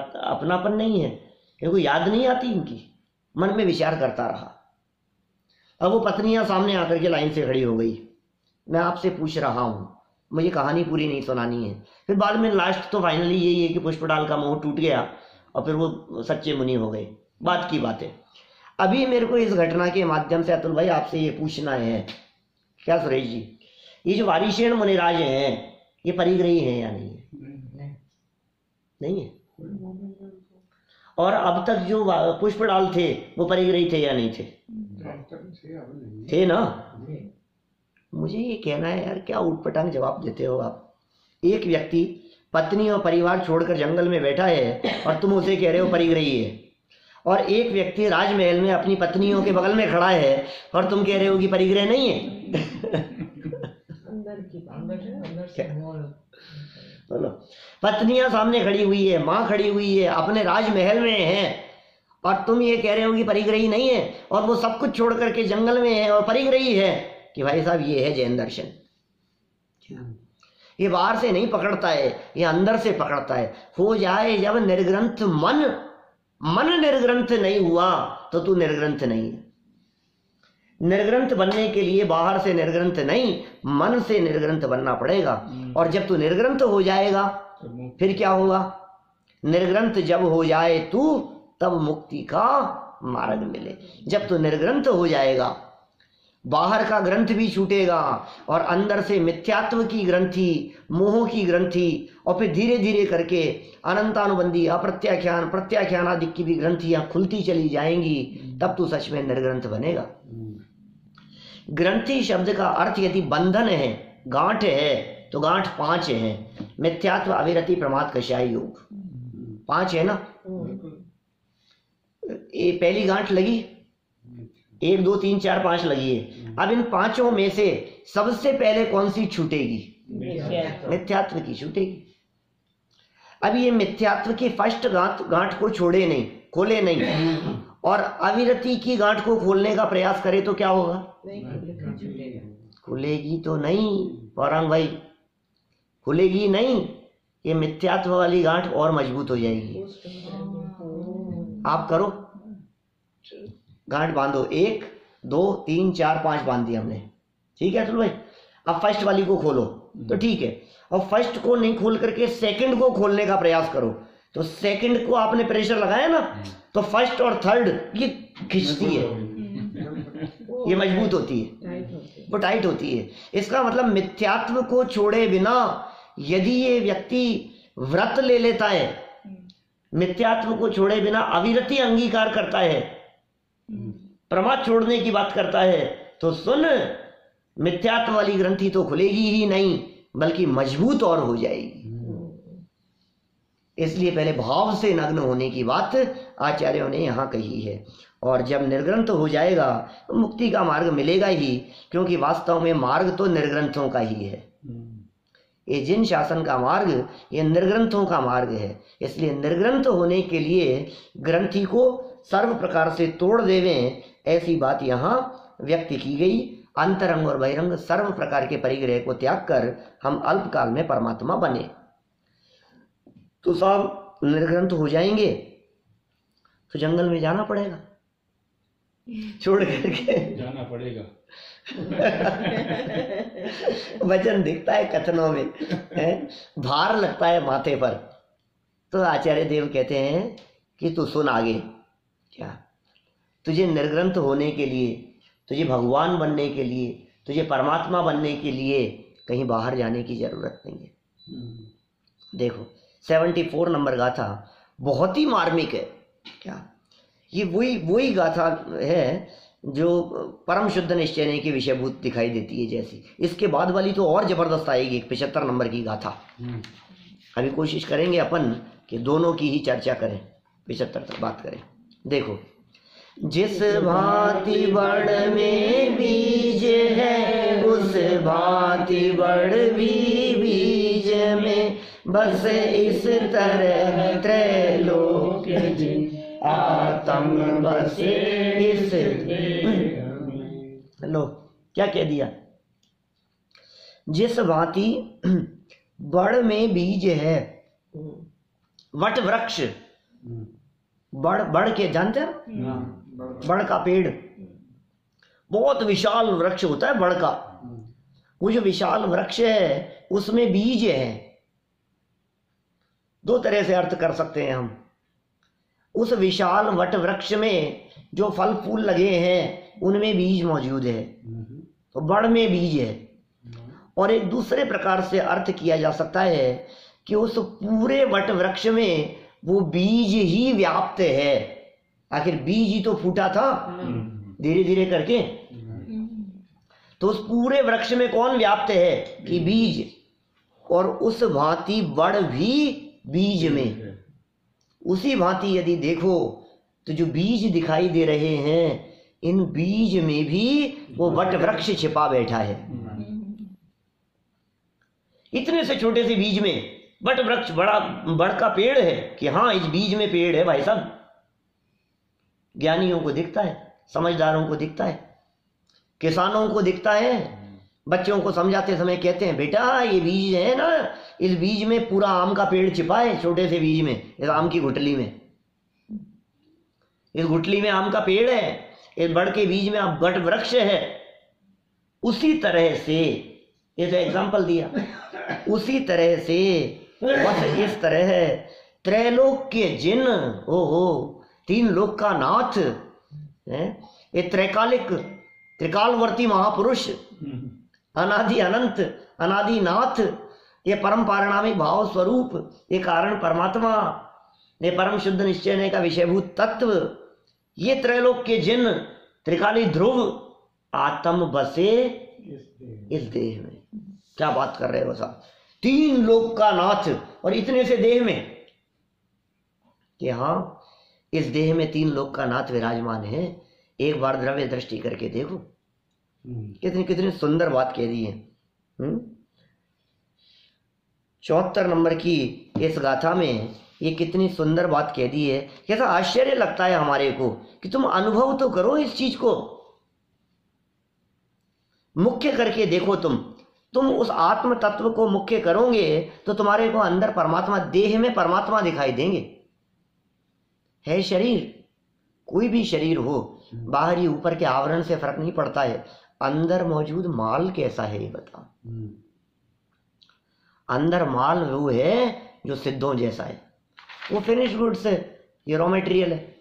अपनापन नहीं है, इनको याद नहीं आती इनकी। मन में विचार करता रहा। अब वो पत्नियां सामने आकर के लाइन से खड़ी हो गई, मैं आपसे पूछ रहा हूँ, मुझे कहानी पूरी नहीं सुनानी है। फिर बाद में लास्ट तो फाइनली यही है कि पुष्पडाल का मोह टूट गया और फिर वो सच्चे मुनि हो गए, बात की बात है। अभी मेरे को इस घटना के माध्यम से अतुल भाई आपसे ये पूछना है, क्या सुरेश जी, ये जो वारिशेण मुनिराज हैं ये परिग्रही हैं या नहीं है? नहीं है। और अब तक जो पुष्पडाल थे वो परिग्रही थे या नहीं थे? थे ना। मुझे ये कहना है यार, क्या उटपटांग जवाब देते हो आप। एक व्यक्ति पत्नी और परिवार छोड़कर जंगल में बैठा है और तुम उसे कह रहे हो परिग्रही है, और एक व्यक्ति राजमहल में अपनी पत्नियों के बगल में खड़ा है और तुम कह रहे हो कि परिग्रह नहीं है। बोलो, पत्नियां सामने खड़ी हुई है, माँ खड़ी हुई है, अपने राजमहल में है, और तुम ये कह रहे हो कि परिग्रही नहीं है, और वो सब कुछ छोड़ करके जंगल में है और परिग्रही है। कि भाई साहब ये है जैन दर्शन। ये बाहर से नहीं पकड़ता है, ये अंदर से पकड़ता है। हो जाए जब निर्ग्रंथ मन, मन निर्ग्रंथ नहीं हुआ तो तू निर्ग्रंथ नहीं है। निर्ग्रंथ बनने के लिए बाहर से निर्ग्रंथ नहीं, मन से निर्ग्रंथ बनना पड़ेगा। और जब तू निर्ग्रंथ हो जाएगा फिर क्या होगा? निर्ग्रंथ जब हो जाए तू, तब मुक्ति का मार्ग मिले। जब तू निर्ग्रंथ हो जाएगा, बाहर का ग्रंथ भी छूटेगा और अंदर से मिथ्यात्व की ग्रंथि, मोह की ग्रंथि, और फिर धीरे धीरे करके अनंतानुबंधी, अप्रत्याख्यान, प्रत्याख्यान आदि की भी ग्रंथियां खुलती चली जाएंगी। तब तू सच में निर्ग्रंथ बनेगा। ग्रंथि शब्द का अर्थ यदि बंधन है, गांठ है, तो गांठ 5 है। मिथ्यात्व, अविरति, प्रमाद, कषाय, योग, 5 है ना। ये पहली गांठ लगी, 1 2 3 4 5 लगी है। अब इन 5 में से सबसे पहले कौन सी छूटेगी? मिथ्यात्व की छूटेगी। अब ये मिथ्यात्व की फर्स्ट गांठ को छोड़े नहीं, खोले नहीं, और अविरति की गांठ को खोलने का प्रयास करे तो क्या होगा? खुलेगी तो नहीं पौरांग भाई, खुलेगी नहीं। ये मिथ्यात्व वाली गांठ और मजबूत हो जाएगी। आप करो, गांठ बांधो, 1 2 3 4 5 बांध दी हमने, ठीक है अतुल भाई। अब फर्स्ट वाली को खोलो तो ठीक है, और फर्स्ट को नहीं खोल करके सेकंड को खोलने का प्रयास करो। तो सेकंड को आपने प्रेशर लगाया ना, तो फर्स्ट और थर्ड ये खिंचती है, ये मजबूत होती है, वो टाइट होती है। इसका मतलब मिथ्यात्व को छोड़े बिना यदि ये व्यक्ति व्रत ले लेता है, मिथ्यात्व को छोड़े बिना अविरति अंगीकार करता है, प्रमाद छोड़ने की बात करता है, तो सुन, मिथ्यात्व वाली ग्रंथि तो खुलेगी ही नहीं बल्कि मजबूत और हो जाएगी। इसलिए पहले भाव से नग्न होने की बात आचार्यों ने यहाँ कही है। और जब निर्ग्रंथ हो जाएगा तो मुक्ति का मार्ग मिलेगा ही, क्योंकि वास्तव में मार्ग तो निर्ग्रंथों का ही है। ये जिन शासन का मार्ग, ये निर्ग्रंथों का मार्ग है। इसलिए निर्ग्रंथ होने के लिए ग्रंथि को सर्व प्रकार से तोड़ देवें, ऐसी बात यहाँ व्यक्त की गई। अंतरंग और बहिरंग सर्व प्रकार के परिग्रह को त्याग कर हम अल्पकाल में परमात्मा बने। तो साहब निर्ग्रंथ हो जाएंगे तो जंगल में जाना पड़ेगा, छोड़ करके जाना पड़ेगा। वचन दिखता है कथनों में, है? भार लगता है माथे पर। तो आचार्य देव कहते हैं कि तू सुन आगे, क्या तुझे निर्ग्रंथ होने के लिए, तुझे भगवान बनने के लिए, तुझे परमात्मा बनने के लिए कहीं बाहर जाने की जरूरत नहीं है। देखो 74 नंबर गाथा बहुत ही मार्मिक है। क्या ये वही गाथा है जो परम शुद्ध निश्चय की विषयभूत दिखाई देती है जैसी। इसके बाद वाली तो और जबरदस्त आएगी, 75 नंबर की गाथा। अभी कोशिश करेंगे अपन कि दोनों की ही चर्चा करें, 75 तक बात करें। देखो, जिस भांति बड़ में बीज है उस भांति बड़ भी बीज में, बस इस तरह त्रैलोक जिन आत्म बसे इस। लो क्या कह दिया? जिस भांति बड़ में बीज है, वट वृक्ष, बड़ के जानते हैं, बड़ का पेड़, बहुत विशाल वृक्ष होता है बड़ का, वो जो विशाल वृक्ष है उसमें बीज है। दो तरह से अर्थ कर सकते हैं हम। उस विशाल वट वृक्ष में जो फल फूल लगे हैं उनमें बीज मौजूद है, तो बड़ में बीज है। और एक दूसरे प्रकार से अर्थ किया जा सकता है कि उस पूरे वट वृक्ष में वो बीज ही व्याप्त है। आखिर बीज ही तो फूटा था धीरे धीरे करके, तो उस पूरे वृक्ष में कौन व्याप्त है कि बीज। और उस भांति बड़ भी बीज में, उसी भांति यदि देखो तो जो बीज दिखाई दे रहे हैं इन बीज में भी वो वट वृक्ष छिपा बैठा है। इतने से छोटे से बीज में वट वृक्ष बड़ का पेड़ है कि हाँ इस बीज में पेड़ है भाई साहब। ज्ञानियों को दिखता है, समझदारों को दिखता है, किसानों को दिखता है। बच्चों को समझाते समय कहते हैं बेटा ये बीज है ना, इस बीज में पूरा आम का पेड़ छिपा है, छोटे से बीज में, इस आम की गुठली में, इस गुठली में आम का पेड़ है, इस बड़ के बीज में वट वृक्ष है। उसी तरह से ये तो एग्जाम्पल दिया, उसी तरह से बस इस तरह त्रैलोक्य जिन हो तीन लोक का नाथ है, ये त्रैकालिक त्रिकालवर्ती महापुरुष, अनादि अनंत अनादि नाथ, ये परम पारिणामिक भाव स्वरूप, ये कारण परमात्मा, ये परम शुद्ध निश्चय का विषयभूत तत्व, ये त्रैलोक के जिन त्रिकाली ध्रुव आत्म बसे इस देह में। क्या बात कर रहे हो साहब, तीन लोक का नाथ और इतने से देह में कि हाँ इस देह में तीन लोक का नाथ विराजमान है। एक बार द्रव्य दृष्टि करके देखो, कितनी कितनी सुंदर बात कह दी है। 74 नंबर की इस गाथा में ये कितनी सुंदर बात कह दी है। कैसा आश्चर्य लगता है हमारे को कि तुम अनुभव तो करो इस चीज को, मुख्य करके देखो। तुम उस आत्म तत्व को मुख्य करोगे तो तुम्हारे को अंदर परमात्मा, देह में परमात्मा दिखाई देंगे। है शरीर, कोई भी शरीर हो, बाहरी ऊपर के आवरण से फर्क नहीं पड़ता है, अंदर मौजूद माल कैसा है ये बताओ। अंदर माल वो है जो सिद्धों जैसा है, वो फिनिश गुड्स है, ये रॉ मटेरियल है।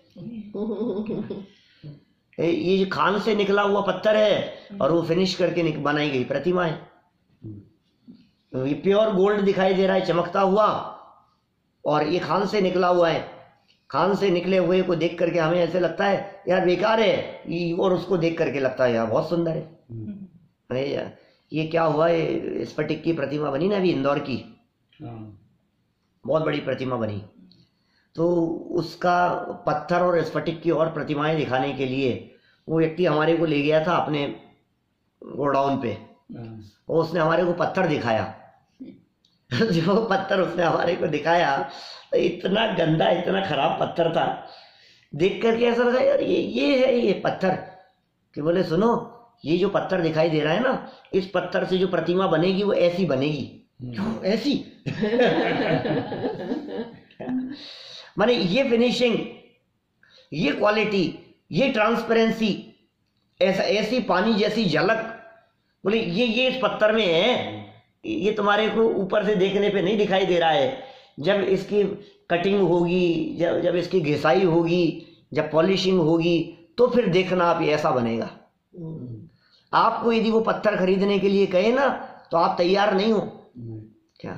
ये खान से निकला हुआ पत्थर है और वो फिनिश करके बनाई गई प्रतिमा है। ये प्योर गोल्ड दिखाई दे रहा है चमकता हुआ, और ये खान से निकला हुआ है। खान से निकले हुए को देख करके हमें ऐसे लगता है यार बेकार है, और उसको देख करके लगता है यार बहुत सुंदर है। अरे यार ये क्या हुआ, ये स्फटिक की प्रतिमा बनी ना अभी इंदौर की, बहुत बड़ी प्रतिमा बनी। तो उसका पत्थर और स्फटिक की और प्रतिमाएं दिखाने के लिए वो व्यक्ति हमारे को ले गया था अपने गोडाउन पे, और उसने हमारे को पत्थर दिखाया। जो पत्थर उसने हमारे को दिखाया तो इतना गंदा, इतना खराब पत्थर था, देख करके ऐसा लगा यार ये है ये पत्थर। कि बोले सुनो, ये जो पत्थर दिखाई दे रहा है ना, इस पत्थर से जो प्रतिमा बनेगी वो ऐसी बनेगी। क्यों ऐसी? माने ये फिनिशिंग, ये क्वालिटी, ये ट्रांसपेरेंसी, ऐसी पानी जैसी झलक, बोले ये इस पत्थर में है। ये तुम्हारे को ऊपर से देखने पे नहीं दिखाई दे रहा है, जब इसकी कटिंग होगी, जब इसकी घिसाई होगी, जब पॉलिशिंग होगी, तो फिर देखना आप ये ऐसा बनेगा। आपको यदि वो पत्थर खरीदने के लिए कहे ना तो आप तैयार नहीं हो क्या?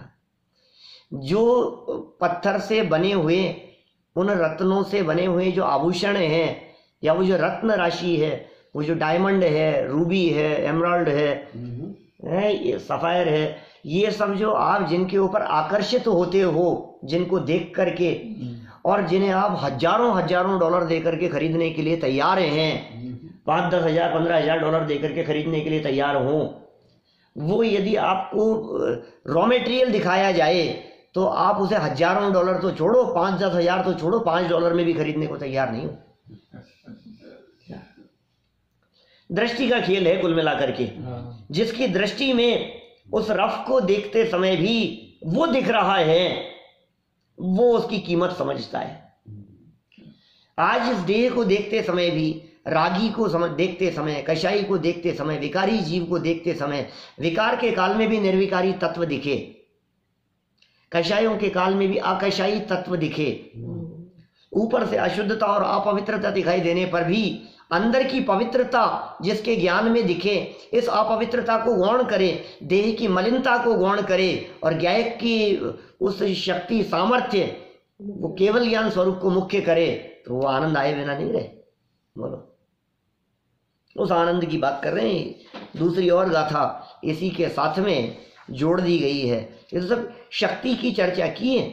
जो पत्थर से बने हुए, उन रत्नों से बने हुए जो आभूषण हैं, या वो जो रत्न राशि है, वो जो डायमंड है, रूबी है, एमराल्ड है, ये सफायर है, ये सब जो आप जिनके ऊपर आकर्षित होते हो, जिनको देख करके, और जिन्हें आप हजारों डॉलर दे करके खरीदने के लिए तैयार हैं, 5-10 हजार 15 हजार डॉलर दे करके खरीदने के लिए तैयार हो, वो यदि आपको रॉ मटेरियल दिखाया जाए तो आप उसे हजारों डॉलर तो छोड़ो, 5-10 हजार तो छोड़ो, $5 में भी खरीदने को तैयार नहीं हो। दृष्टि का खेल है कुल मिलाकर के। जिसकी दृष्टि में उस रफ को देखते समय भी वो दिख रहा है, वो उसकी कीमत समझता है। आज इस देह को देखते समय भी रागी को देखते समय, कषाई को देखते समय, विकारी जीव को देखते समय विकार के काल में भी निर्विकारी तत्व दिखे, कषायों के काल में भी अकषाई तत्व दिखे, ऊपर से अशुद्धता और अपवित्रता दिखाई देने पर भी अंदर की पवित्रता जिसके ज्ञान में दिखे, इस अपवित्रता को गौण करे, देह की मलिनता को गौण करे और ज्ञायक की उस शक्ति सामर्थ्य वो केवल ज्ञान स्वरूप को मुख्य करे, तो वो आनंद आए बिना नहीं रहे। बोलो, उस आनंद की बात कर रहे हैं। दूसरी और गाथा इसी के साथ में जोड़ दी गई है। ये तो सब शक्ति की चर्चा की है,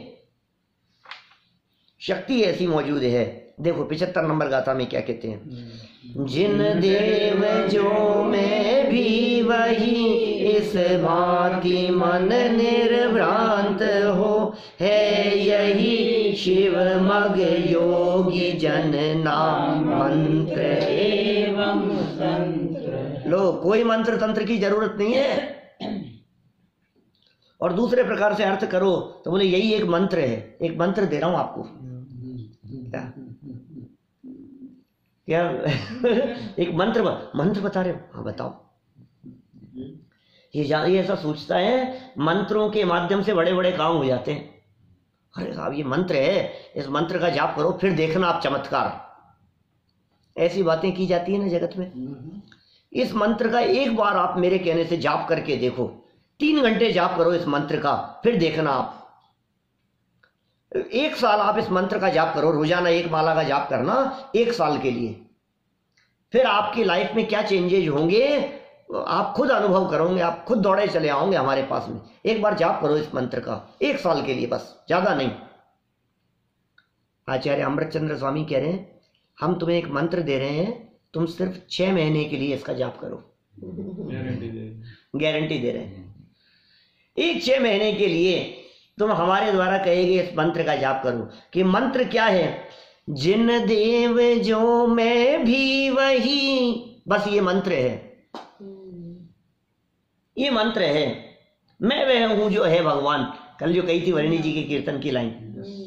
शक्ति ऐसी मौजूद है। देखो 75 नंबर गाथा में क्या कहते हैं, जिन देव जो मैं भी वही, इस भांति मन निर्भ्रांत हो, है यही शिव मग योगी जन नाम मंत्र एवं तंत्र। लो, कोई मंत्र तंत्र की जरूरत नहीं है। और दूसरे प्रकार से अर्थ करो तो बोले यही एक मंत्र है। एक मंत्र दे रहा हूं आपको, क्या एक मंत्र बता रहे हो? हाँ बताओ। ये ऐसा सोचता है मंत्रों के माध्यम से बड़े बड़े काम हो जाते हैं। अरे साहब ये मंत्र है, इस मंत्र का जाप करो फिर देखना आप चमत्कार। ऐसी बातें की जाती है ना जगत में। इस मंत्र का एक बार आप मेरे कहने से जाप करके देखो, 3 घंटे जाप करो इस मंत्र का, फिर देखना आप 1 साल आप इस मंत्र का जाप करो, रोजाना 1 माला का जाप करना 1 साल के लिए, फिर आपकी लाइफ में क्या चेंजेज होंगे आप खुद अनुभव करोगे। आप खुद दौड़े चले आओगे हमारे पास में। एक बार जाप करो इस मंत्र का 1 साल के लिए, बस, ज्यादा नहीं। आचार्य अमृतचंद्र स्वामी कह रहे हैं हम तुम्हें एक मंत्र दे रहे हैं, तुम सिर्फ 6 महीने के लिए इसका जाप करो। गारंटी दे रहे हैं। एक 6 महीने के लिए तुम हमारे द्वारा कहेंगे इस मंत्र का जाप करो। कि मंत्र क्या है? जिन देव जो मैं भी वही, बस ये मंत्र है। ये मंत्र है, मैं वह हूं जो है भगवान। कल जो कही थी वरणी जी के कीर्तन की लाइन,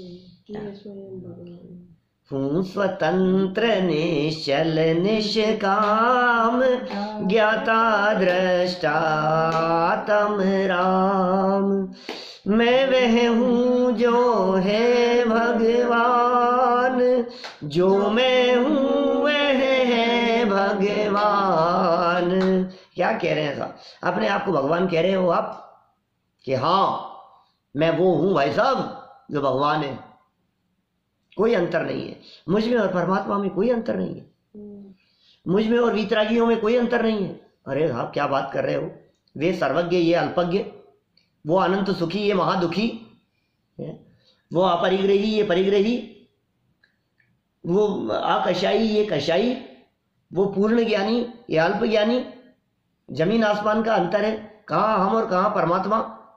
हूँ स्वतंत्र निश्चल निष्काम, ज्ञाता दृष्टा तम राम। मैं वह हूँ जो है भगवान, जो मैं हूँ वह है भगवान। क्या कह रहे हैं साहब? अपने आप को भगवान कह रहे हो आप कि हाँ मैं वो हूँ भाई साहब जो भगवान है। कोई अंतर नहीं है मुझ में और परमात्मा में, कोई अंतर नहीं है। मुझ में और वीतरागियों में कोई अंतर नहीं है। अरे साहब क्या बात कर रहे हो? वे सर्वज्ञ ये अल्पज्ञ, वो अनंत सुखी ये महादुखी, वो अपरिग्रही ये परिग्रही, वो अकषाई ये कषाई, वो पूर्ण ज्ञानी ये अल्प ज्ञानी। जमीन आसमान का अंतर है। कहाँ हम और कहाँ परमात्मा।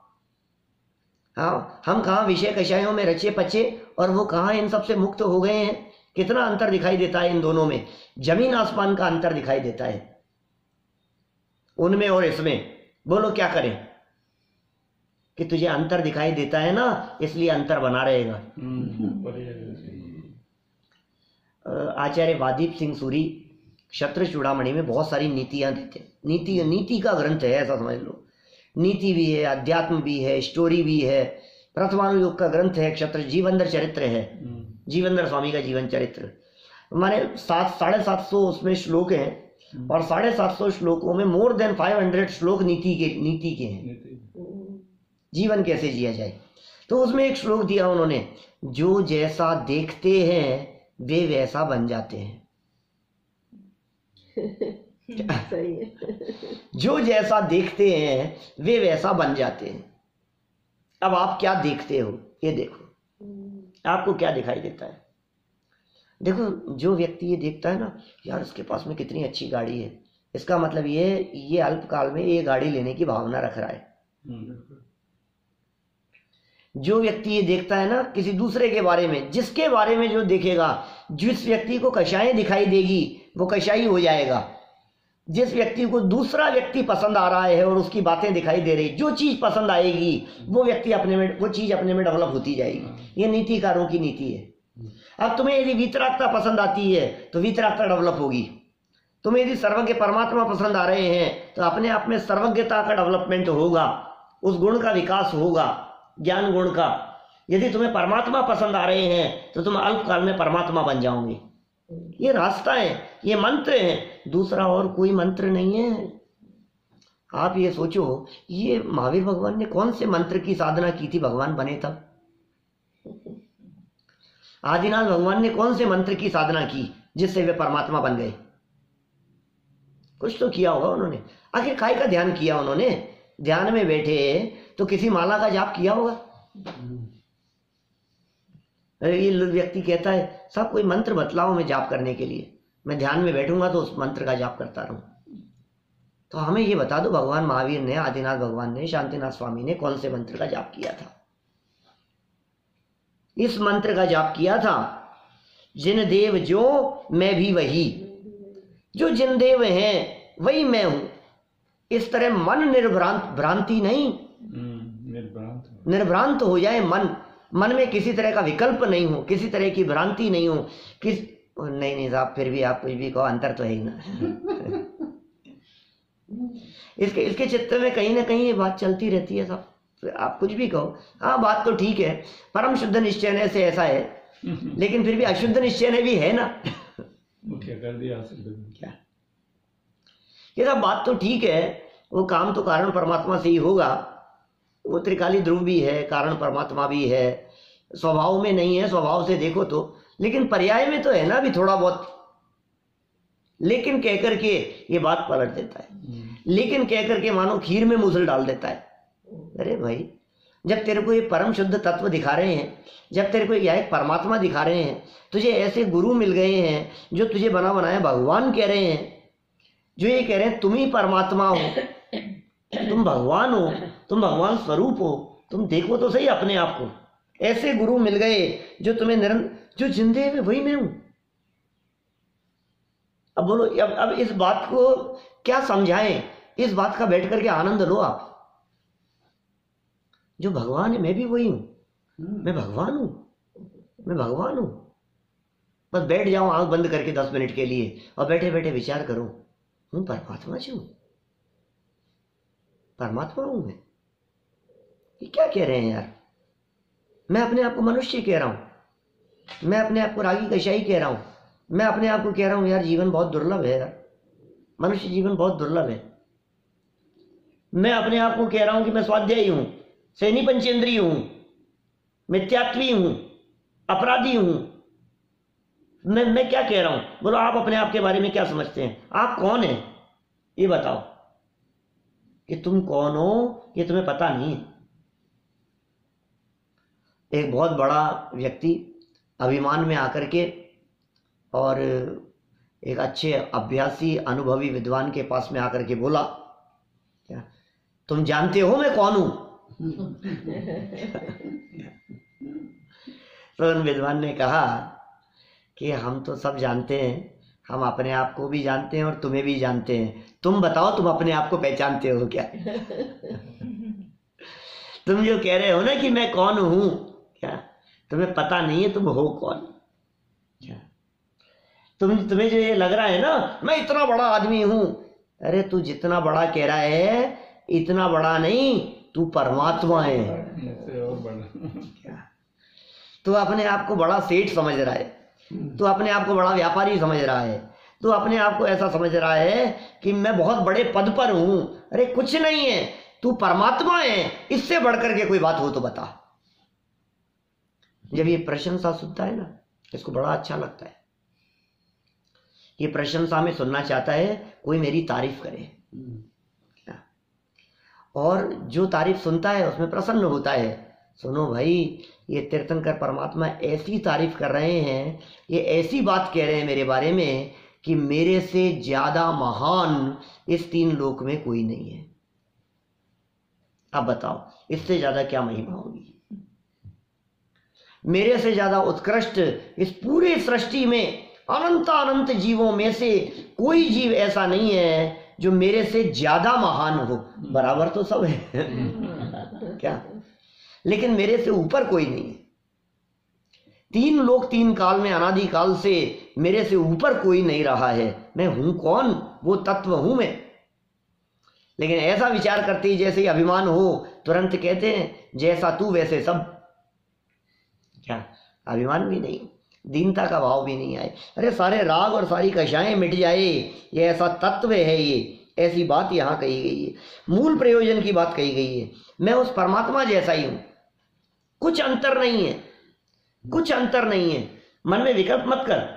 हाँ, हम कहाँ विषय कषायों में रचे पचे और वो कहाँ इन सबसे मुक्त हो गए हैं। कितना अंतर दिखाई देता है इन दोनों में, जमीन आसमान का अंतर दिखाई देता है उनमें और इसमें। बोलो क्या करें? कि तुझे अंतर दिखाई देता है ना, इसलिए अंतर बना रहेगा। आचार्य वादीप सिंह सूरी क्षत्र चूड़ामणि में बहुत सारी नीतियां देते हैं। नीति का ग्रंथ है, ऐसा समझ लो। नीति भी है, अध्यात्म भी है, स्टोरी भी है। प्रथमानुयोग का ग्रंथ है, क्षत्र जीवंदर चरित्र है, जीवंदर स्वामी का जीवन चरित्र। माने 750 उसमें श्लोक हैं और 750 श्लोकों में मोर देन 500 श्लोक नीति के हैं, जीवन कैसे जिया जाए। तो उसमें एक श्लोक दिया उन्होंने, जो जैसा देखते हैं वे वैसा बन जाते हैं। सही है। जो जैसा देखते हैं वे वैसा बन जाते हैं। अब आप क्या देखते हो ये देखो, आपको क्या दिखाई देता है। देखो जो व्यक्ति ये देखता है ना, यार उसके पास में कितनी अच्छी गाड़ी है, इसका मतलब ये अल्पकाल में ये गाड़ी लेने की भावना रख रहा है। जो व्यक्ति ये देखता है ना किसी दूसरे के बारे में, जिसके बारे में जो देखेगा, जिस व्यक्ति को कषाय दिखाई देगी वो कषाई हो जाएगा। जिस व्यक्ति को दूसरा व्यक्ति पसंद आ रहा है और उसकी बातें दिखाई दे रही, जो चीज पसंद आएगी वो व्यक्ति वो चीज अपने में डेवलप होती जाएगी। ये नीतिकारों की नीति है। अब तुम्हें यदि वीतरागता पसंद आती है तो वीतरागता डेवलप होगी। तुम्हें यदि सर्वज्ञ परमात्मा पसंद आ रहे हैं तो अपने आप में सर्वज्ञता का डेवलपमेंट होगा, उस गुण का विकास होगा, ज्ञान गुण का। यदि तुम्हें परमात्मा पसंद आ रहे हैं तो तुम अल्पकाल में परमात्मा बन जाओगे। ये रास्ता है, ये मंत्र है, दूसरा और कोई मंत्र नहीं है। आप ये सोचो, ये महावीर भगवान ने कौन से मंत्र की साधना की थी भगवान बने तब? आदिनाथ भगवान ने कौन से मंत्र की साधना की जिससे वे परमात्मा बन गए? कुछ तो किया होगा उन्होंने। आखिर काय का ध्यान किया उन्होंने? ध्यान में बैठे तो किसी माला का जाप किया होगा। ये व्यक्ति कहता है साहब कोई मंत्र बतलाओ मैं जाप करने के लिए, मैं ध्यान में बैठूंगा तो उस मंत्र का जाप करता रहूं। तो हमें ये बता दो भगवान महावीर ने, आदिनाथ भगवान ने, शांतिनाथ स्वामी ने कौन से मंत्र का जाप किया था? इस मंत्र का जाप किया था, जिन देव जो मैं भी वही, जो जिन देव हैं वही मैं हूं। इस तरह मन भ्रांति नहीं, निर्भ्रांत हो जाए मन में किसी तरह का विकल्प नहीं हो, किसी तरह की भ्रांति नहीं हो। नहीं साहब फिर भी आप कुछ भी कहो, अंतर तो है ही ना। इसके चित्त में कहीं ना कहीं ये बात चलती रहती है साहब, आप कुछ भी कहो, हाँ बात तो ठीक है, परम शुद्ध निश्चय से ऐसा है, लेकिन फिर भी अशुद्ध निश्चय भी है ना। क्या कर दिया क्या? ये सब बात तो ठीक है, वो काम तो कारण परमात्मा से ही होगा, वो त्रिकाली ध्रुव भी है, कारण परमात्मा भी है, स्वभाव में नहीं है, स्वभाव से देखो तो, लेकिन पर्याय में तो है ना भी थोड़ा बहुत। लेकिन कह करके ये बात पलट देता है, लेकिन कह करके मानो खीर में मूसल डाल देता है। अरे भाई, जब तेरे को ये परम शुद्ध तत्व दिखा रहे हैं, जब तेरे को यह एक परमात्मा दिखा रहे हैं, तुझे ऐसे गुरु मिल गए हैं जो तुझे बना बनाया भगवान कह रहे हैं, जो ये कह रहे हैं तुम ही परमात्मा हो, तुम भगवान हो, तुम भगवान स्वरूप हो, तुम देखो तो सही अपने आप को। ऐसे गुरु मिल गए जो तुम्हें जो जिंदे है वही मैं हूं। अब बोलो, अब इस बात को क्या समझाएं? इस बात का बैठ करके आनंद लो आप। जो भगवान है मैं भी वही हूं, मैं भगवान हूं, मैं भगवान हूं। बस बैठ जाओ आंख बंद करके 10 मिनट के लिए और बैठे बैठे विचार करो, हूं परमात्मा जी, हूं परमात्मा हूं मैं। ये क्या कह रहे हैं यार? मैं अपने आप को मनुष्य कह रहा हूं, मैं अपने आप को रागी कशाई कह रहा हूं, मैं अपने आप को कह रहा हूं यार जीवन बहुत दुर्लभ है यार, मनुष्य जीवन बहुत दुर्लभ है। मैं अपने आप को कह रहा हूं कि मैं स्वाध्यायी हूं, सैनी पंचेंद्रिय हूं, मिथ्यात्वी हूं, अपराधी हूं। मैं क्या कह रहा हूं? बोलो आप अपने आप के बारे में क्या समझते हैं? आप कौन हैं ये बताओ। कि तुम कौन हो ये तुम्हें पता नहीं है। एक बहुत बड़ा व्यक्ति अभिमान में आकर के और एक अच्छे अभ्यासी अनुभवी विद्वान के पास में आकर के बोला, क्या तुम जानते हो मैं कौन हूं? तो उन विद्वान ने कहा कि हम तो सब जानते हैं, हम अपने आप को भी जानते हैं और तुम्हें भी जानते हैं, तुम बताओ तुम अपने आप को पहचानते हो क्या? तुम जो कह रहे हो ना कि मैं कौन हूं, क्या तुम्हें पता नहीं है तुम हो कौन? क्या तुम्हें जो ये लग रहा है ना मैं इतना बड़ा आदमी हूं, अरे तू जितना बड़ा कह रहा है इतना बड़ा नहीं, तू परमात्मा है। क्या तू अपने आप को बड़ा सेठ समझ रहा है, तू अपने आप को बड़ा व्यापारी समझ रहा है, तू अपने आप को ऐसा समझ रहा है कि मैं बहुत बड़े पद पर हूं। अरे कुछ नहीं है, तू परमात्मा है। इससे बढ़कर के कोई बात हो तो बता। जब ये प्रशंसा सुनता है ना, इसको बड़ा अच्छा लगता है। ये प्रशंसा में सुनना चाहता है कोई मेरी तारीफ करे, और जो तारीफ सुनता है उसमें प्रसन्न होता है। सुनो भाई, ये तीर्थंकर परमात्मा ऐसी तारीफ कर रहे हैं, ये ऐसी बात कह रहे हैं मेरे बारे में कि मेरे से ज्यादा महान इस 3 लोक में कोई नहीं है। अब बताओ इससे ज्यादा क्या महिमा होगी? मेरे से ज्यादा उत्कृष्ट इस पूरे सृष्टि में अनंत अनंत जीवों में से कोई जीव ऐसा नहीं है जो मेरे से ज्यादा महान हो। बराबर तो सब है क्या, लेकिन मेरे से ऊपर कोई नहीं है। तीन लोक तीन काल में अनादि काल से मेरे से ऊपर कोई नहीं रहा है। मैं हूं कौन? वो तत्व हूं मैं। लेकिन ऐसा विचार करते ही जैसे ही अभिमान हो, तुरंत कहते हैं जैसा तू वैसे सब। क्या अभिमान भी नहीं, दीनता का भाव भी नहीं आए, अरे सारे राग और सारी कषाएं मिट जाए, ये ऐसा तत्व है, ये ऐसी बात यहाँ कही गई है। मूल प्रयोजन की बात कही गई है। मैं उस परमात्मा जैसा ही हूं, कुछ अंतर नहीं है, कुछ अंतर नहीं है। मन में विकल्प मत कर।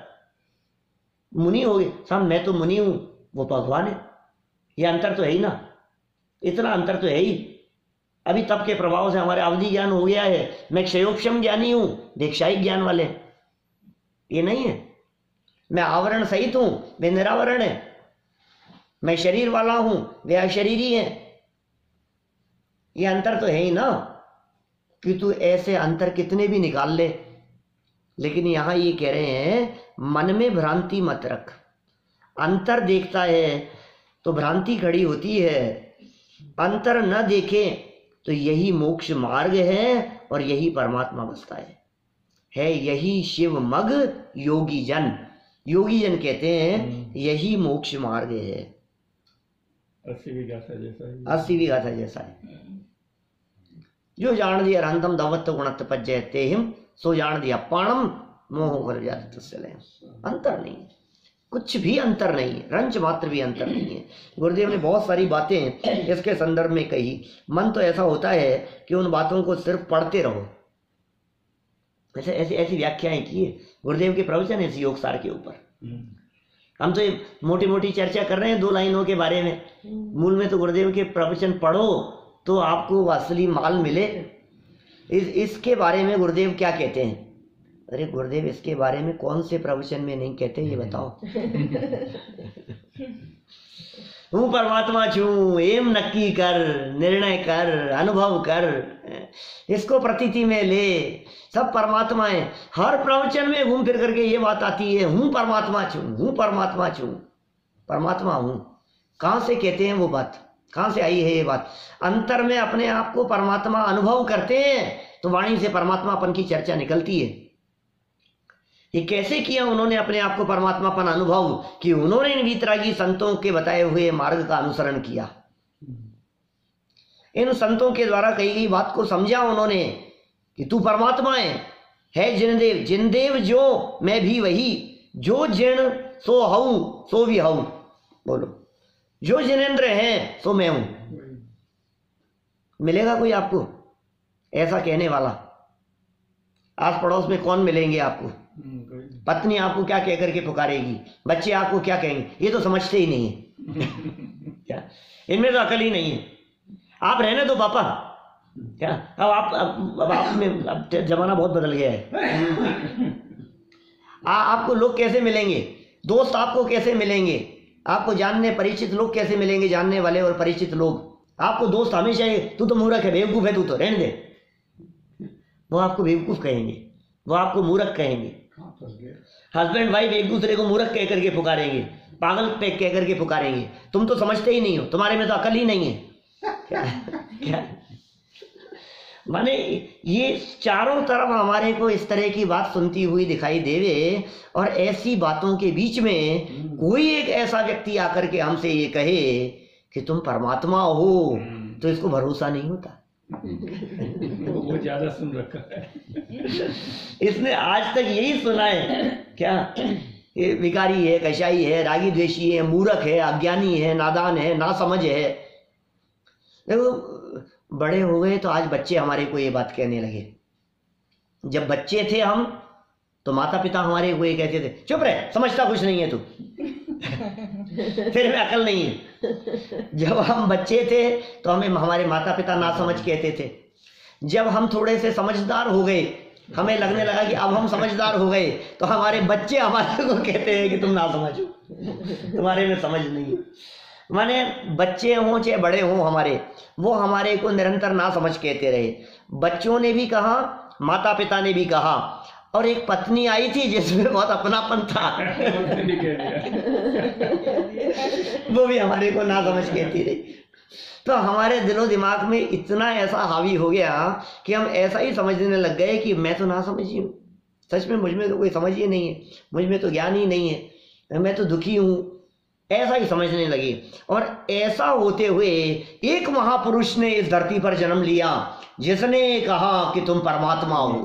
मुनि हो गए साहब, मैं तो मुनि हूं, वो भगवान है, ये अंतर तो है ही ना, इतना अंतर तो है ही। अभी तप के प्रभाव से हमारे अवधि ज्ञान हो गया है, मैं क्षयोपशम ज्ञानी हूं, दीक्षायिक ज्ञान वाले, ये नहीं है। मैं आवरण सहित हूं, वे निरावरण है। मैं शरीर वाला हूं, वे अशरीरी है। ये अंतर तो है ही ना, कि तू ऐसे अंतर कितने भी निकाल ले। लेकिन यहां ये कह रहे हैं मन में भ्रांति मत रख। अंतर देखता है तो भ्रांति खड़ी होती है, अंतर न देखे तो यही मोक्ष मार्ग है और यही परमात्मा बसता है यही शिव मग योगी जन। योगी जन कहते हैं यही मोक्ष मार्ग है। 80 भी गाथा जैसा है, 80 भी गाथा जैसा है। जो जान दिया अंतम दवत्त गुणत पज्जयते हिम, सो जान दिया पाणम मोह कर जात तस्ले। अंतर नहीं, कुछ भी अंतर नहीं है, रंच मात्र भी अंतर नहीं है। गुरुदेव ने बहुत सारी बातें इसके संदर्भ में कही। मन तो ऐसा होता है कि उन बातों को सिर्फ पढ़ते रहो। ऐसे ऐसी ऐसी व्याख्याएं की है गुरुदेव के प्रवचन ऐसी योग सार के ऊपर। हम तो ये मोटी मोटी चर्चा कर रहे हैं 2 लाइनों के बारे में। मूल में तो गुरुदेव के प्रवचन पढ़ो तो आपको असली माल मिले। इसके बारे में गुरुदेव क्या कहते हैं? अरे गुरुदेव इसके बारे में कौन से प्रवचन में नहीं कहते, ये बताओ। हूँ परमात्मा छू, एम नक्की कर, निर्णय कर, अनुभव कर, इसको प्रतीति में ले, सब परमात्मा है। हर प्रवचन में घूम फिर करके ये बात आती है, हूँ परमात्मा छू, हूँ परमात्मा छू, परमात्मा हूँ। कहाँ से कहते हैं वो बात, कहाँ से आई है ये बात? अंतर में अपने आप को परमात्मा अनुभव करते हैं तो वाणी से परमात्मापन की चर्चा निकलती है। ये कैसे किया उन्होंने अपने आप को परमात्मापन अनुभव? कि उन्होंने इन वीतरागी संतों के बताए हुए मार्ग का अनुसरण किया। इन संतों के द्वारा कही गई बात को समझा उन्होंने कि तू परमात्मा है जिनदेव, जिनदेव जो मैं भी वही, जो जिन सो हूं सो भी हूं। बोलो, जो जिनेंद्र हैं सो मैं हूं। मिलेगा कोई आपको ऐसा कहने वाला? आस पड़ोस में कौन मिलेंगे आपको? पत्नी आपको क्या कह करके पुकारेगी, बच्चे आपको क्या कहेंगे? ये तो समझते ही नहीं है। क्या इनमें तो अकल ही नहीं है। आप रहने दो पापा। क्या अब आप में अब जमाना बहुत बदल गया है। आपको लोग कैसे मिलेंगे? दोस्त आपको कैसे मिलेंगे? आपको जानने परिचित लोग कैसे मिलेंगे? जानने वाले और परिचित लोग। आपको दोस्त हमेशा तू तो मूर्ख है, बेवकूफ है, तू तो रहने दे, वो आपको बेवकूफ कहेंगे, वो आपको मूर्ख कहेंगे। हस्बैंड वाइफ एक दूसरे को मूर्ख कह करके पुकारेंगे, पागल पे कह करके पुकारेंगे। तुम तो समझते ही नहीं हो, तुम्हारे में तो अकल ही नहीं है। क्या माने ये चारों तरफ हमारे को इस तरह की बात सुनती हुई दिखाई देवे, और ऐसी बातों के बीच में कोई एक ऐसा व्यक्ति आकर के हमसे ये कहे कि तुम परमात्मा हो, तो इसको भरोसा नहीं होता। वो ज्यादा सुन रखा है। इसने आज तक यही सुना है। क्या ये विकारी है, कशाई है, रागी द्वेषी है, मूर्ख है, अज्ञानी है, नादान है, नासमझ है। देखो बड़े हो गए तो आज बच्चे हमारे को ये बात कहने लगे। जब बच्चे थे हम तो माता पिता हमारे को ये कहते थे, चुप रहे, समझता कुछ नहीं है तू। फिर में अकल नहीं है। जब हम बच्चे थे तो हमें हमारे माता पिता ना समझ कहते थे। जब हम थोड़े से समझदार हो गए, हमें लगने लगा कि अब हम समझदार हो गए, तो हमारे बच्चे हमारे को कहते हैं कि तुम ना समझो, तुम्हारे में समझ नहीं। माने बच्चे हों चाहे बड़े हों हमारे, वो हमारे को निरंतर ना समझ कहते रहे। बच्चों ने भी कहा, माता पिता ने भी कहा, और एक पत्नी आई थी जिसमें बहुत अपनापन था, वो भी हमारे को ना समझ कहती रही। तो हमारे दिलो दिमाग में इतना ऐसा हावी हो गया कि हम ऐसा ही समझने लग गए कि मैं तो ना समझी हूँ, सच में मुझ में तो कोई समझ ही नहीं है, मुझ में तो ज्ञान ही नहीं है, मैं तो दुखी हूँ, ऐसा ही समझने लगे। और ऐसा होते हुए एक महापुरुष ने इस धरती पर जन्म लिया जिसने कहा कि तुम परमात्मा हो।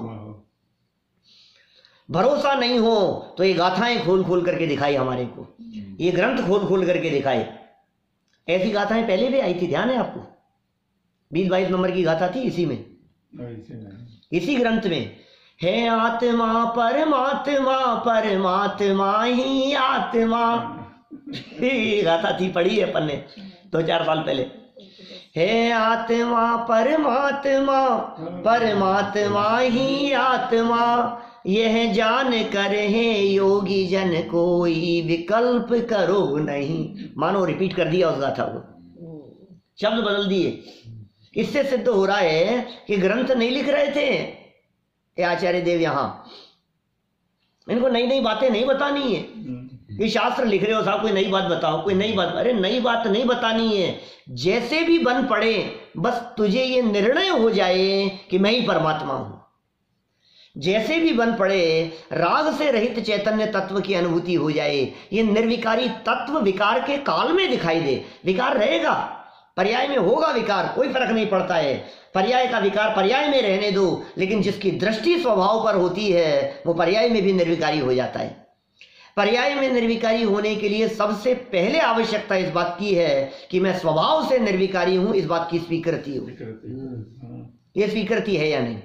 भरोसा नहीं हो तो ये गाथाएं खोल खोल करके दिखाई हमारे को, ये ग्रंथ खोल खोल करके दिखाए। ऐसी गाथाएं पहले भी आई थी, ध्यान है आपको? 20-22 नंबर की गाथा थी इसी में, इसी ग्रंथ में। है आत्मा परमात्मा, परमात्मा ही आत्मा, गाथा थी, पढ़ी है अपन ने 2-4 साल पहले। है आत्मा परमात्मा, परमात्मा ही आत्मा, यह जान कर है योगी जन कोई विकल्प करो नहीं। मानो रिपीट कर दिया उस गाथा को, शब्द बदल दिए। इससे सिद्ध हो रहा है कि ग्रंथ नहीं लिख रहे थे ये आचार्य देव, यहां इनको नई नई बातें नहीं बतानी है। ये शास्त्र लिख रहे हो साहब, कोई नई बात बताओ, कोई नई बात। अरे नई बात नहीं बतानी है, जैसे भी बन पड़े बस तुझे ये निर्णय हो जाए कि मैं ही परमात्मा हूं। जैसे भी बन पड़े राग से रहित चैतन्य तत्व की अनुभूति हो जाए। ये निर्विकारी तत्व विकार के काल में दिखाई दे। विकार रहेगा, पर्याय में होगा विकार, कोई फर्क नहीं पड़ता है। पर्याय का विकार पर्याय में रहने दो, लेकिन जिसकी दृष्टि स्वभाव पर होती है वो पर्याय में भी निर्विकारी हो जाता है। पर्याय में निर्विकारी होने के लिए सबसे पहले आवश्यकता इस बात की है कि मैं स्वभाव से निर्विकारी हूं, इस बात की स्वीकृति हो। ये स्वीकृति है या नहीं?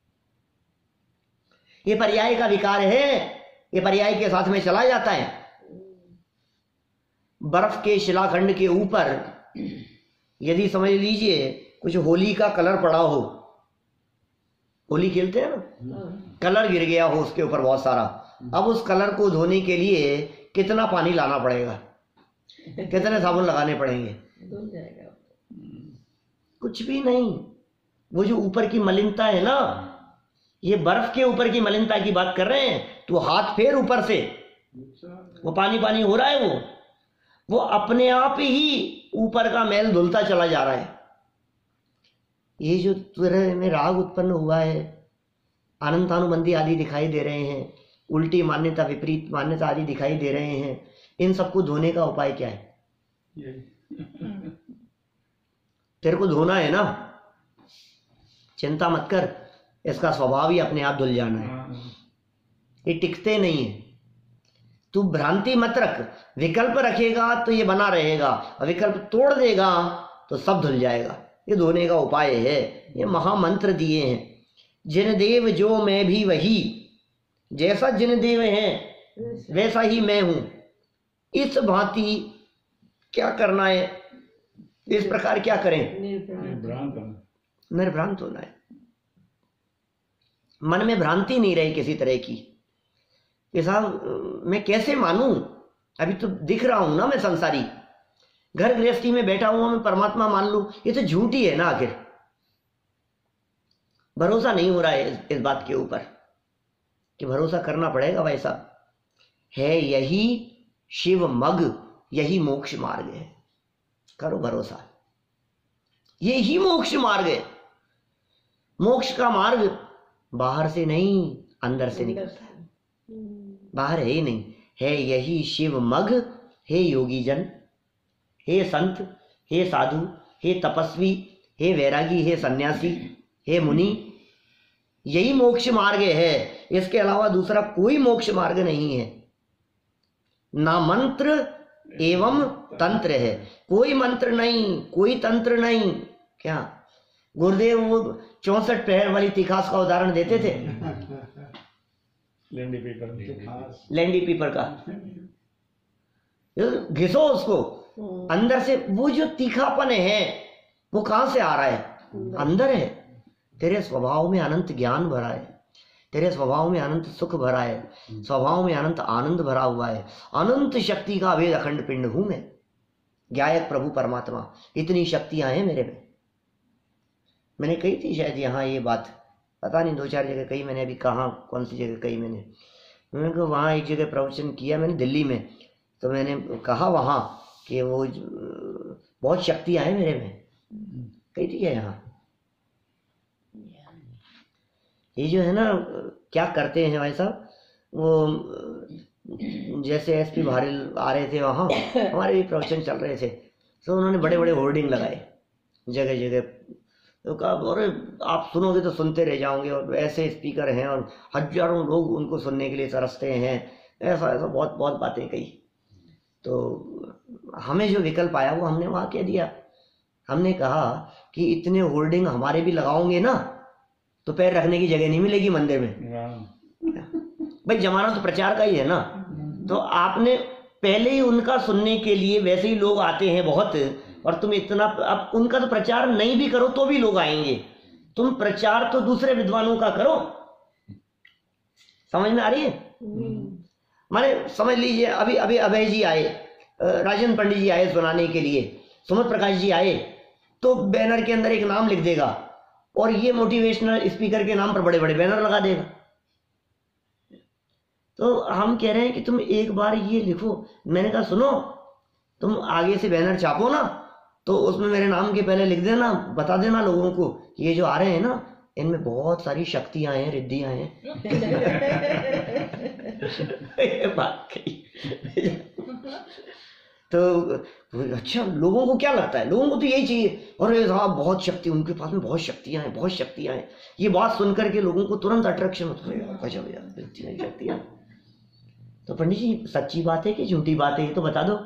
ये पर्याय का विकार है, ये पर्याय के साथ में चला जाता है। बर्फ के शिलाखंड के ऊपर यदि समझ लीजिए कुछ होली का कलर पड़ा हो, होली खेलते हैं ना, कलर गिर गया हो उसके ऊपर बहुत सारा, अब उस कलर को धोने के लिए कितना पानी लाना पड़ेगा, कितने साबुन लगाने पड़ेंगे? धुल जाएगा। कुछ भी नहीं। वो जो ऊपर की मलिनता है ना, ये बर्फ के ऊपर की मलिनता की बात कर रहे हैं। तो हाथ फेर ऊपर से, वो पानी पानी हो रहा है, वो अपने आप ही ऊपर का मैल धुलता चला जा रहा है। ये जो तुरंत में राग उत्पन्न हुआ है, अनंतानुबंधी आदि दिखाई दे रहे हैं, उल्टी मान्यता विपरीत मान्यता आदि दिखाई दे रहे हैं, इन सबको धोने का उपाय क्या है? तेरे को धोना है ना, चिंता मत कर, इसका स्वभाव ही अपने आप धुल जाना है। ये टिकते नहीं है। तू भ्रांति मत रख, विकल्प रखेगा तो ये बना रहेगा, और विकल्प तोड़ देगा तो सब धुल जाएगा। ये धोने का उपाय है। ये महामंत्र दिए हैं, जिन देव जो मैं भी वही, जैसा जिन देव हैं वैसा ही मैं हूं। इस भांति क्या करना है, इस प्रकार क्या करें? निर्भ्रांत होना है। मन में भ्रांति नहीं रही किसी तरह की कि साहब मैं कैसे मानूं, अभी तो दिख रहा हूं ना मैं संसारी, घर गृहस्थी में बैठा हुआ मैं परमात्मा मान लूं, ये तो झूठी है ना। आखिर भरोसा नहीं हो रहा है इस बात के ऊपर कि भरोसा करना पड़ेगा। वैसा है, यही शिव मग, यही मोक्ष मार्ग है। करो भरोसा, यही मोक्ष मार्ग है। मोक्ष का मार्ग बाहर से नहीं, अंदर से निकलता है, बाहर है ही नहीं। है यही शिव मग, हे योगी जन, हे संत, हे साधु, हे तपस्वी, हे वैरागी, हे सन्यासी, हे मुनि, यही मोक्ष मार्ग है। इसके अलावा दूसरा कोई मोक्ष मार्ग नहीं है। ना मंत्र एवं तंत्र है, कोई मंत्र नहीं, कोई तंत्र नहीं। क्या गुरुदेव वो 64 पहर वाली तिखास का उदाहरण देते थे, लैंडी पीपर का। घिसो उसको अंदर से, वो जो तीखापन है वो कहां से आ रहा है? अंदर है। तेरे स्वभाव में अनंत ज्ञान भरा है, तेरे स्वभाव में अनंत सुख भरा है, स्वभाव में अनंत आनंद भरा हुआ है। अनंत शक्ति का अभेद अखंड पिंड हूं मैं, ज्ञायक प्रभु परमात्मा। इतनी शक्तियां हैं मेरे में। मैंने कही थी शायद यहाँ ये बात, पता नहीं 2-4 जगह कही मैंने, अभी कहाँ कौन सी जगह कही मैंने कहा वहाँ एक जगह प्रवचन किया मैंने दिल्ली में, तो मैंने कहा वहाँ कि वो बहुत शक्तियाँ हैं मेरे में। कही थी क्या यहाँ? ये जो है ना क्या करते हैं भाई साहब, वो जैसे एसपी भारेल आ रहे थे वहाँ, हमारे भी प्रवचन चल रहे थे, तो उन्होंने बड़े बड़े होर्डिंग लगाए जगह जगह, तो कहा अरे आप सुनोगे तो सुनते रह जाओगे, और ऐसे स्पीकर हैं और हजारों लोग उनको सुनने के लिए तरसते हैं, ऐसा ऐसा बहुत बहुत बातें कही। तो हमें जो विकल्प आया वो हमने वहाँ कह दिया। हमने कहा कि इतने होर्डिंग हमारे भी लगाओगे ना तो पैर रखने की जगह नहीं मिलेगी मंदिर में। भाई जमाना तो प्रचार का ही है ना, तो आपने पहले ही उनका सुनने के लिए वैसे ही लोग आते हैं बहुत, और तुम इतना, अब उनका तो प्रचार नहीं भी करो तो भी लोग आएंगे, तुम प्रचार तो दूसरे विद्वानों का करो। समझ में आ रही है? माने समझ लीजिए अभी अभी अभय जी आए, राजेंद्र पंडित जी आए सुनाने के लिए, सुमत प्रकाश जी आए, तो बैनर के अंदर एक नाम लिख देगा और ये मोटिवेशनल स्पीकर के नाम पर बड़े बड़े बैनर लगा देगा। तो हम कह रहे हैं कि तुम एक बार ये लिखो। मैंने कहा सुनो, तुम आगे से बैनर छापो ना तो उसमें मेरे नाम के पहले लिख देना, बता देना लोगों को कि ये जो आ रहे हैं ना इनमें बहुत सारी शक्तियां हैं, रिद्धियां हैं। ये बात कही। तो अच्छा, लोगों को क्या लगता है? लोगों को तो यही चाहिए, अरे साहब बहुत शक्ति, उनके पास में बहुत शक्तियां हैं, बहुत शक्तियां हैं। ये बात सुनकर के लोगों को तुरंत अट्रैक्शन होता है, गजब यार इतनी शक्तियां। तो पंडित जी सच्ची बात है कि झूठी बात है ये तो बता दो।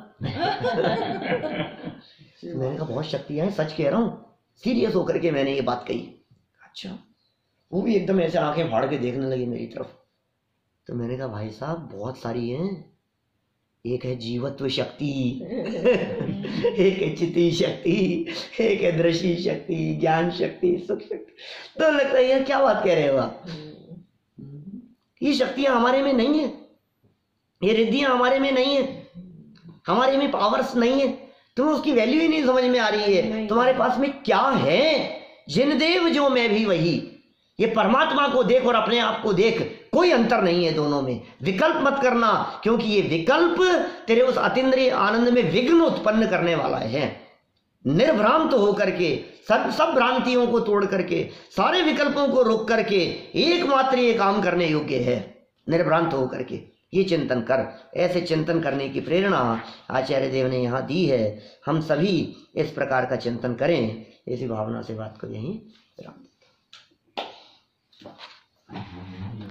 मैंने कहा बहुत शक्तियां हैं, सच कह रहा हूँ, सीरियस होकर के मैंने ये बात कही। अच्छा, वो भी एकदम ऐसे आंखें फाड़ के देखने लगी मेरी तरफ। तो मैंने कहा भाई साहब बहुत सारी हैं, एक है जीवत्व शक्ति, एक है चिति शक्ति, एक है दृष्टि शक्ति, ज्ञान शक्ति, सुख शक्ति। तो लगता है यार क्या बात कह रहे हो आप, ये शक्तियां हमारे में नहीं है, ये रिद्धियां हमारे में नहीं है, हमारे में पावर्स नहीं है, तुम्हें उसकी वैल्यू ही नहीं समझ में आ रही है। तुम्हारे पास में क्या है? जिन देव जो मैं भी वही, ये परमात्मा को देख और अपने आप को देख, कोई अंतर नहीं है दोनों में। विकल्प मत करना, क्योंकि ये विकल्प तेरे उस अतीन्द्रिय आनंद में विघ्न उत्पन्न करने वाला है। निर्भ्रांत होकर के, सब भ्रांतियों को तोड़ करके, सारे विकल्पों को रोक करके एकमात्र ये काम करने योग्य है, निर्भ्रांत होकर के ये चिंतन कर। ऐसे चिंतन करने की प्रेरणा आचार्य देव ने यहाँ दी है। हम सभी इस प्रकार का चिंतन करें, इसी भावना से बात को यहीं विराम देते हैं।